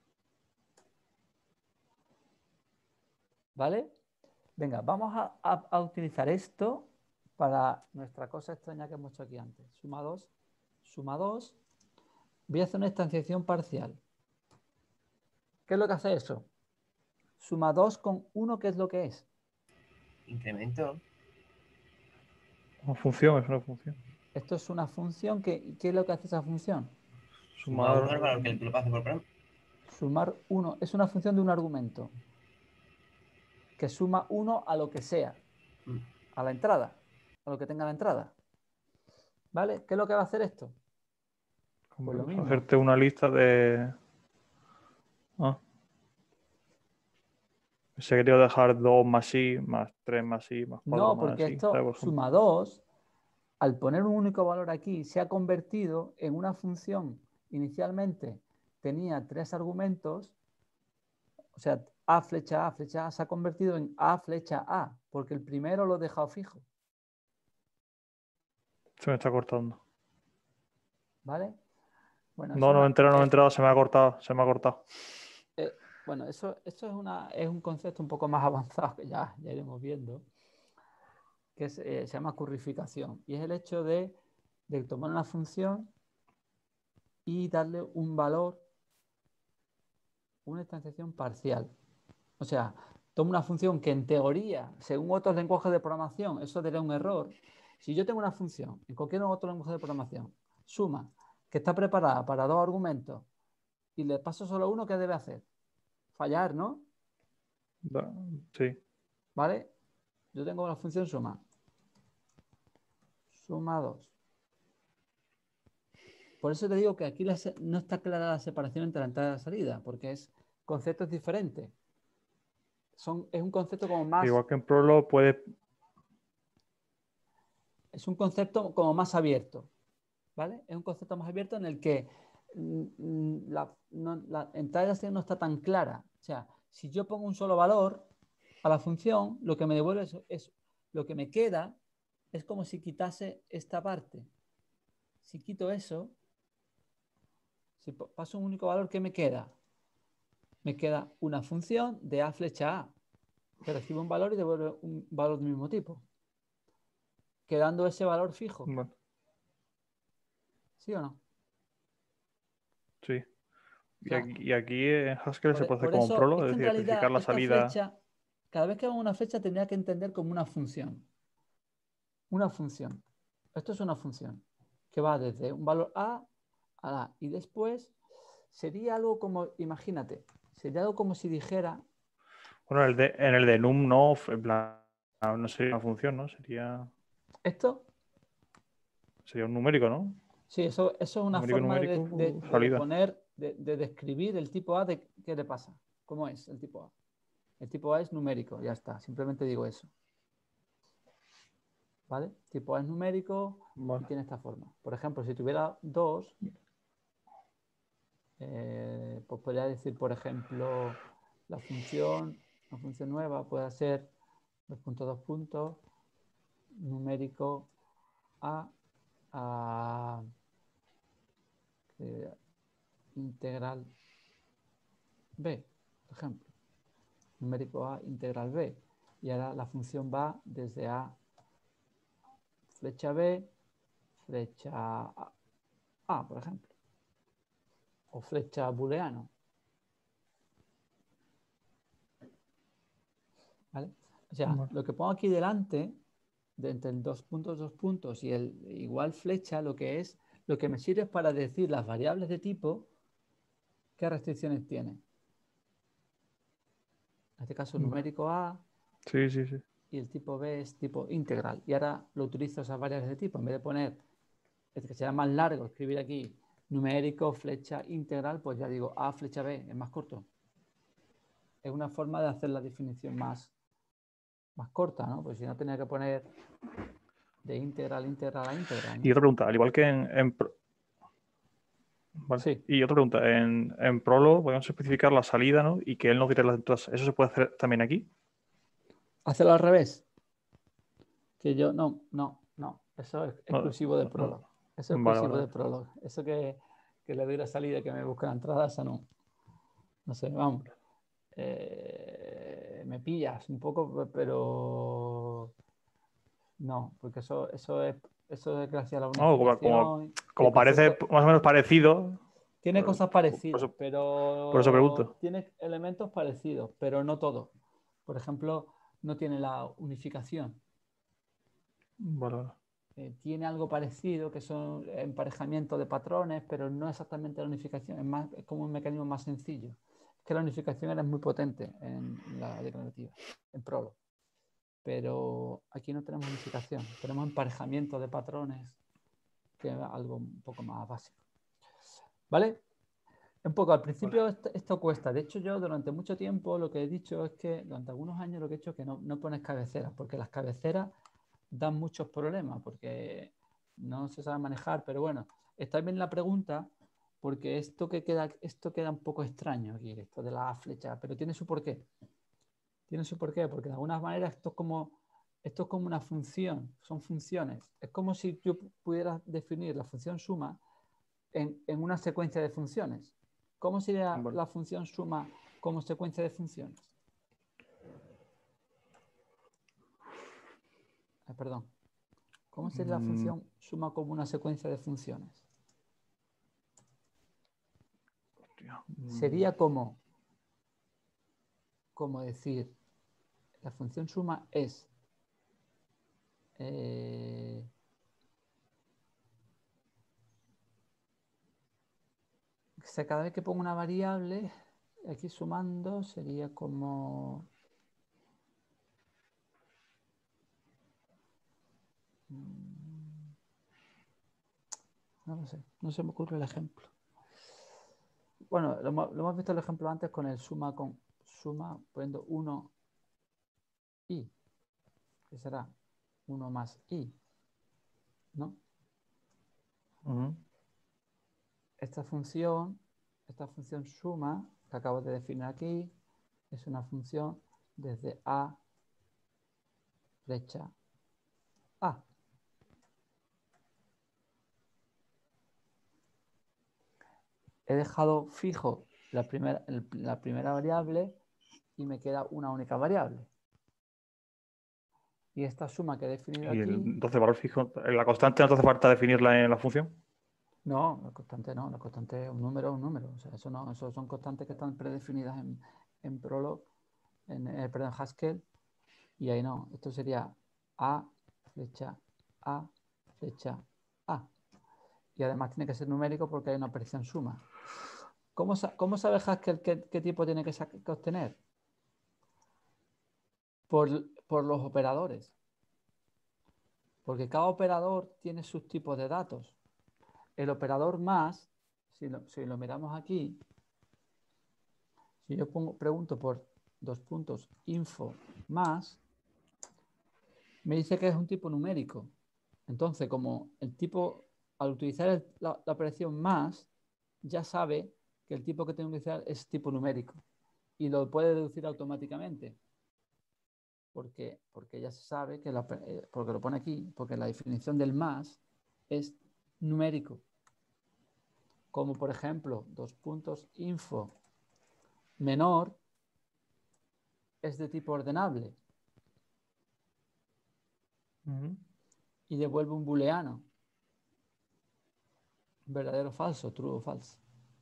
S1: ¿Vale? Venga, vamos a, a, a utilizar esto para nuestra cosa extraña que hemos hecho aquí antes. Suma dos. Suma dos. Voy a hacer una instanciación parcial. ¿Qué es lo que hace eso? Suma dos con uno, ¿qué es lo que es?
S4: Incremento.
S3: Una función, es una función.
S1: Esto es una función. Que, ¿qué es lo que hace esa función?
S4: Suma uno al
S3: Sumar.
S4: valor que tú lo pases por programa.
S1: Sumar uno. Es una función de un argumento que suma uno a lo que sea.
S4: Mm.
S1: A la entrada. A lo que tenga la entrada. ¿Vale? ¿Qué es lo que va a hacer esto? Pues lo mismo.
S3: Hacerte una lista de. Ah. Se quería dejar dos más i, más tres más i, más cuatro
S1: No,
S3: más
S1: porque
S3: i.
S1: esto
S3: ¿sabes? Por ejemplo.
S1: suma dos, al poner un único valor aquí, se ha convertido en una función. Inicialmente tenía tres argumentos, o sea, A flecha A, flecha A, se ha convertido en A flecha A, porque el primero lo he dejado fijo.
S3: Se me está cortando.
S1: ¿Vale? Bueno,
S3: No, no he enterado, no he enterado, se me ha cortado, se me ha cortado.
S1: Eh, bueno, eso, eso es, una, es un concepto un poco más avanzado que ya, ya iremos viendo, que es, eh, se llama currificación. Y es el hecho de, de tomar una función y darle un valor, una instanciación parcial. O sea, tomo una función que en teoría, según otros lenguajes de programación, eso sería un error. Si yo tengo una función en cualquier otro lenguaje de programación, suma, que está preparada para dos argumentos, y le paso solo uno, ¿qué debe hacer? Fallar, ¿no?
S3: Sí.
S1: ¿Vale? Yo tengo la función suma. Suma dos. Por eso te digo que aquí la, no está clara la separación entre la entrada y la salida, porque es conceptos diferentes. Son, es un concepto como más...
S3: Igual que en Prolog puede...
S1: Es un concepto como más abierto, ¿vale? Es un concepto más abierto en el que la, no, la entrada y la salida no está tan clara. O sea, si yo pongo un solo valor a la función, lo que me devuelve es, es lo que me queda es como si quitase esta parte. Si quito eso, si paso un único valor, ¿qué me queda? Me queda una función de A flecha A, que recibe un valor y devuelve un valor del mismo tipo. quedando ese valor fijo.
S3: Bueno,
S1: ¿Sí o no?
S3: sí. Y
S1: sea,
S3: aquí, y aquí en Haskell
S1: Por,
S3: se puede hacer
S1: por
S3: como un
S1: eso,
S3: prolo,
S1: es
S3: es
S1: que en
S3: decir,
S1: realidad
S3: especificar la
S1: esta
S3: salida.
S1: flecha, cada vez que hago una flecha tendría que entender como una función. Una función. Esto es una función que va desde un valor A a la. Y después sería algo como, imagínate, sería algo como si dijera,
S3: Bueno, en el de, en el de num no, en plan, no sería una función, ¿no? Sería,
S1: esto,
S3: sería un numérico, ¿no?
S1: sí, eso, eso es una
S3: Numérico,
S1: forma de,
S3: numérico,
S1: de- de
S3: salida.
S1: poner, de, de describir el tipo A de qué le pasa. ¿Cómo es el tipo A? El tipo A es numérico, ya está, simplemente digo eso. ¿Vale? Tipo A es numérico y
S3: Vale.
S1: tiene esta forma. Por ejemplo, si tuviera dos, eh, pues podría decir, por ejemplo, la función, la función nueva puede ser dos puntos, dos puntos, numérico A, a eh, integral B, por ejemplo. Numérico A, integral B. Y ahora la función va desde A, flecha B, flecha A, A, por ejemplo. O flecha booleano. ¿Vale? O sea,
S3: Vale.
S1: lo que pongo aquí delante, de entre el dos puntos, dos puntos y el igual flecha, lo que es, lo que me sirve es para decir las variables de tipo, qué restricciones tienen. En este caso,
S3: Vale.
S1: numérico A
S3: Sí, sí, sí.
S1: y el tipo B es tipo integral. Y ahora lo utilizo esas variables de tipo. En vez de poner, este que sea más largo, escribir aquí numérico, flecha, integral, pues ya digo A, flecha B, es más corto. Es una forma de hacer la definición más, más corta, ¿no? Pues si no tenía que poner de integral, integral a integral, ¿no?
S3: Y otra pregunta, al igual que en, en pro- Vale.
S1: Sí.
S3: Y otra pregunta, en, en Prolo podemos especificar la salida, ¿no? Y que él no tire las entradas. ¿Eso se puede hacer también aquí?
S1: Hacerlo al revés. Que yo, no, no, no. Eso es
S3: No,
S1: exclusivo de
S3: no,
S1: Prolog.
S3: no.
S1: Eso es
S3: Vale,
S1: exclusivo
S3: vale.
S1: de Prolog. Eso que, que le doy la salida y que me busque la entrada, esa no. No sé, vamos. Eh, me pillas un poco, pero no, porque eso, eso es, eso es gracias a la
S3: No, como, como,
S1: unificación.
S3: como
S1: El
S3: parece
S1: concepto
S3: más o menos parecido,
S1: tiene
S3: pues,
S1: cosas
S3: por
S1: parecidas,
S3: eso,
S1: pero
S3: por eso pregunto.
S1: tiene elementos parecidos, pero no todo. Por ejemplo, no tiene la unificación.
S3: Vale, vale.
S1: Eh, tiene algo parecido, que son emparejamiento de patrones, pero no exactamente la unificación, es, más, es como un mecanismo más sencillo. Es que la unificación era muy potente en la declarativa, en Prolog. Pero aquí no tenemos unificación, tenemos emparejamiento de patrones, que es algo un poco más básico. ¿Vale? Un poco, al principio vale. esto, esto cuesta. De hecho, yo durante mucho tiempo lo que he dicho es que, durante algunos años lo que he hecho es que no, no pones cabeceras, porque las cabeceras dan muchos problemas, porque no se sabe manejar, pero bueno, está bien la pregunta, porque esto que queda, esto queda un poco extraño aquí, esto de la flecha, pero tiene su porqué. Tiene su porqué, porque de alguna manera esto es como, esto es como una función, son funciones. Es como si yo pudiera definir la función suma en, en una secuencia de funciones. ¿Cómo sería bueno. la función suma como secuencia de funciones? Eh, perdón. ¿Cómo sería la función suma como una secuencia de funciones? Sería como, como decir, la función suma es eh, o sea, cada vez que pongo una variable, aquí sumando sería como no lo sé, no se me ocurre el ejemplo. Bueno, lo, lo hemos visto el ejemplo antes con el suma con suma poniendo uno i, que será uno más i, ¿no?
S3: Uh-huh.
S1: Esta función, esta función suma que acabo de definir aquí, es una función desde a flecha a. He dejado fijo la primera, la primera variable y me queda una única variable. Y esta suma que he definido
S3: Y el,
S1: aquí...
S3: entonces, valor fijo, la constante no te hace falta definirla en la función.
S1: No, la constante no, la constante es un número, un número. O sea, eso no, eso son constantes que están predefinidas en, en Prolog, en, eh, perdón, Haskell, y ahí no. Esto sería A, flecha A, flecha A. Y además tiene que ser numérico porque hay una operación suma. ¿Cómo, cómo sabe Haskell qué, qué tipo tiene que, que obtener? Por, por los operadores. Porque cada operador tiene sus tipos de datos. El operador más, si lo, si lo miramos aquí, si yo pongo, pregunto por dos puntos info más, me dice que es un tipo numérico. Entonces, como el tipo, al utilizar el, la, la operación más, ya sabe que el tipo que tengo que utilizar es tipo numérico y lo puede deducir automáticamente. Porque, porque ya se sabe que la, porque lo pone aquí, porque la definición del más es numérico. Como por ejemplo, dos puntos info menor es de tipo ordenable. Uh-huh. Y devuelve un booleano. Verdadero o falso, true o false.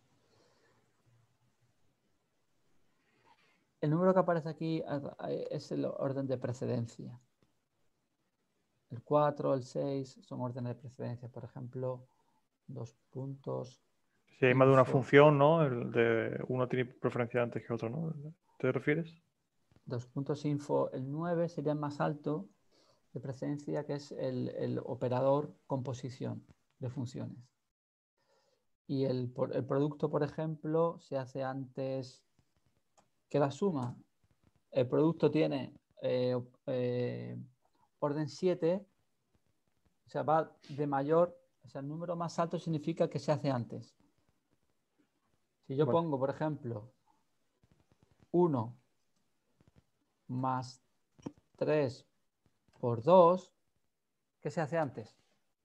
S1: El número que aparece aquí es el orden de precedencia. El cuatro, el seis son órdenes de precedencia. Por ejemplo, dos puntos.
S3: Si hay más de una función, ¿no? El de uno tiene preferencia antes que otro, ¿no? ¿Te refieres?
S1: Dos puntos info, el nueve sería el más alto de precedencia, que es el, el operador composición de funciones. Y el, el producto, por ejemplo, se hace antes que la suma. El producto tiene eh, eh, orden siete, o sea, va de mayor, o sea, el número más alto significa que se hace antes. Si yo bueno. pongo, por ejemplo, uno más tres por dos, ¿qué se hace antes?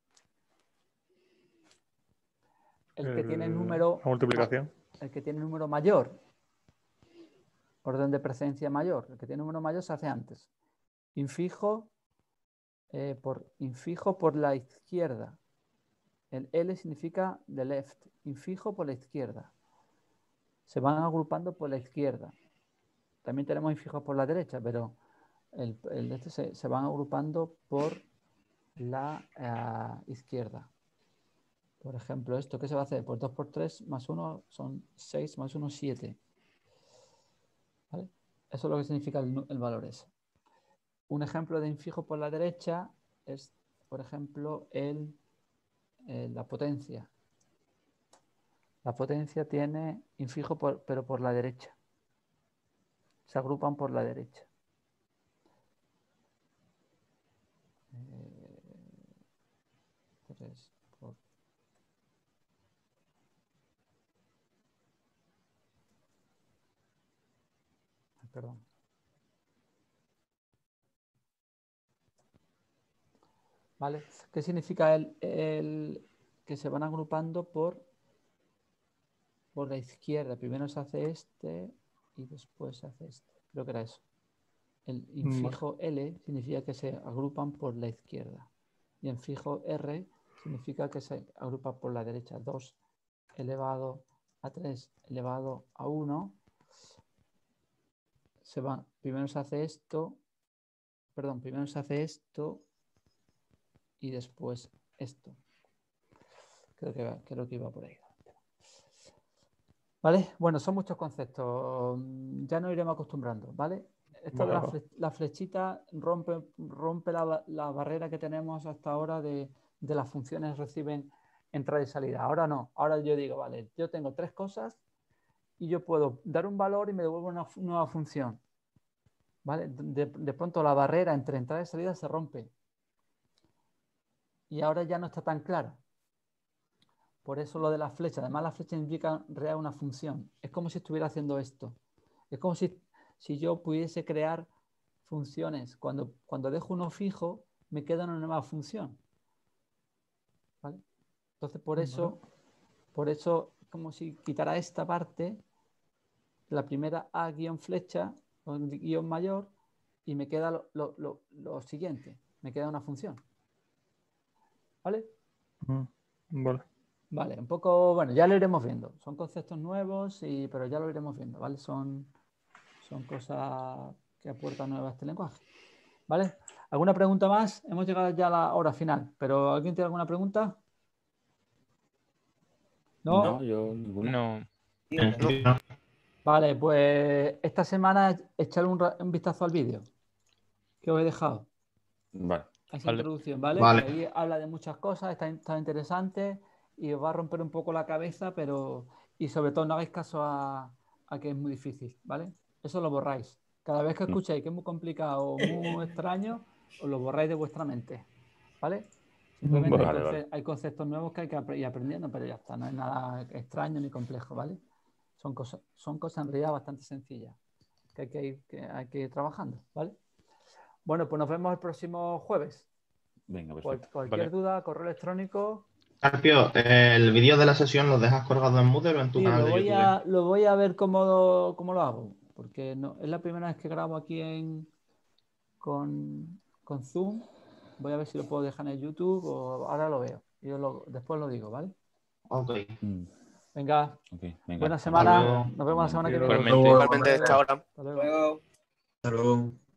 S1: El que el, tiene número...
S3: La multiplicación.
S1: El que tiene número mayor. Orden de precedencia mayor. El que tiene número mayor se hace antes. Infijo, eh, por, infijo por la izquierda. El L significa the left. Infijo por la izquierda. Se van agrupando por la izquierda. También tenemos infijos por la derecha, pero el, el este se, se van agrupando por la uh, izquierda. Por ejemplo, esto, ¿qué se va a hacer? Pues dos por tres más uno son seis, más uno, siete. ¿Vale? Eso es lo que significa el, el valor ese. Un ejemplo de infijo por la derecha es, por ejemplo, el, el, la potencia. La potencia tiene infijo, por, pero por la derecha. Se agrupan por la derecha. Eh, tres por... Perdón. ¿Vale? ¿Qué significa el, el que se van agrupando por, por la izquierda? Primero se hace este y después se hace este. Creo que era eso. El infijo L significa que se agrupan por la izquierda. Y el fijo R significa que se agrupa por la derecha. dos elevado a tres elevado a uno. Se va, primero se hace esto. Perdón, primero se hace esto. Y después esto. Creo que, creo que iba por ahí. ¿Vale? Bueno, son muchos conceptos. Ya nos iremos acostumbrando, ¿vale? Esto bueno. de la, fle la flechita rompe, rompe la, la barrera que tenemos hasta ahora de, de las funciones reciben entrada y salida. Ahora no. Ahora yo digo, vale, yo tengo tres cosas y yo puedo dar un valor y me devuelve una nueva función. ¿Vale? De, de pronto la barrera entre entrada y salida se rompe. Y ahora ya no está tan clara. Por eso lo de la flecha. Además, la flecha indica crear una función. Es como si estuviera haciendo esto. Es como si, si yo pudiese crear funciones. Cuando, cuando dejo uno fijo, me queda una nueva función. ¿Vale? Entonces, por eso, por eso, como si quitara esta parte, la primera A guión flecha, o guión mayor, y me queda lo, lo, lo, lo siguiente, me queda una función. ¿Vale?
S3: Mm, Vale.
S1: Vale, un poco, bueno, ya lo iremos viendo. Son conceptos nuevos, y, pero ya lo iremos viendo, ¿vale? Son, son cosas que aportan nuevas a este lenguaje. ¿Vale? ¿Alguna pregunta más? Hemos llegado ya a la hora final, pero ¿alguien tiene alguna pregunta? ¿No?
S2: No, yo ninguna.
S5: No.
S7: No.
S1: Vale, pues esta semana echarle un, ra- un vistazo al vídeo que os he dejado.
S2: Vale.
S1: A esa
S5: Vale.
S1: introducción, ¿vale?
S8: Vale.
S1: Que ahí habla de muchas cosas, está, está interesante y os va a romper un poco la cabeza, pero y sobre todo no hagáis caso a, a que es muy difícil, ¿vale? Eso lo borráis. Cada vez que
S2: Mm.
S1: escucháis que es muy complicado o muy extraño, os lo borráis de vuestra mente, ¿vale? Simplemente hay,
S2: Vale,
S1: conce-
S2: vale.
S1: hay conceptos nuevos que hay que apre- ir aprendiendo, pero ya está, no es nada extraño ni complejo, ¿vale? Son cosas, son cosas en realidad bastante sencillas que hay que ir, que hay que ir trabajando, ¿vale? Bueno, pues nos vemos el próximo jueves.
S2: Venga,
S1: Cual-
S2: perfecto.
S1: cualquier
S5: Vale.
S1: duda, correo electrónico.
S9: Carpio, el vídeo de la sesión lo dejas colgado en Moodle o en tu
S1: Sí,
S9: canal
S1: lo
S9: de
S1: voy
S9: YouTube.
S1: a, lo voy a ver cómo lo, cómo lo hago, porque no, es la primera vez que grabo aquí en, con, con Zoom. Voy a ver si lo puedo dejar en el YouTube o ahora lo veo. Y yo lo- después lo digo, ¿vale?
S9: Ok.
S2: Mm,
S1: Venga,
S2: ok, venga.
S1: buena
S2: Hasta
S1: semana.
S9: luego.
S1: Nos vemos la semana que viene.
S5: Igualmente.
S7: Igualmente, hasta ahora.
S1: Hasta luego.
S4: Luego.
S8: Hasta luego.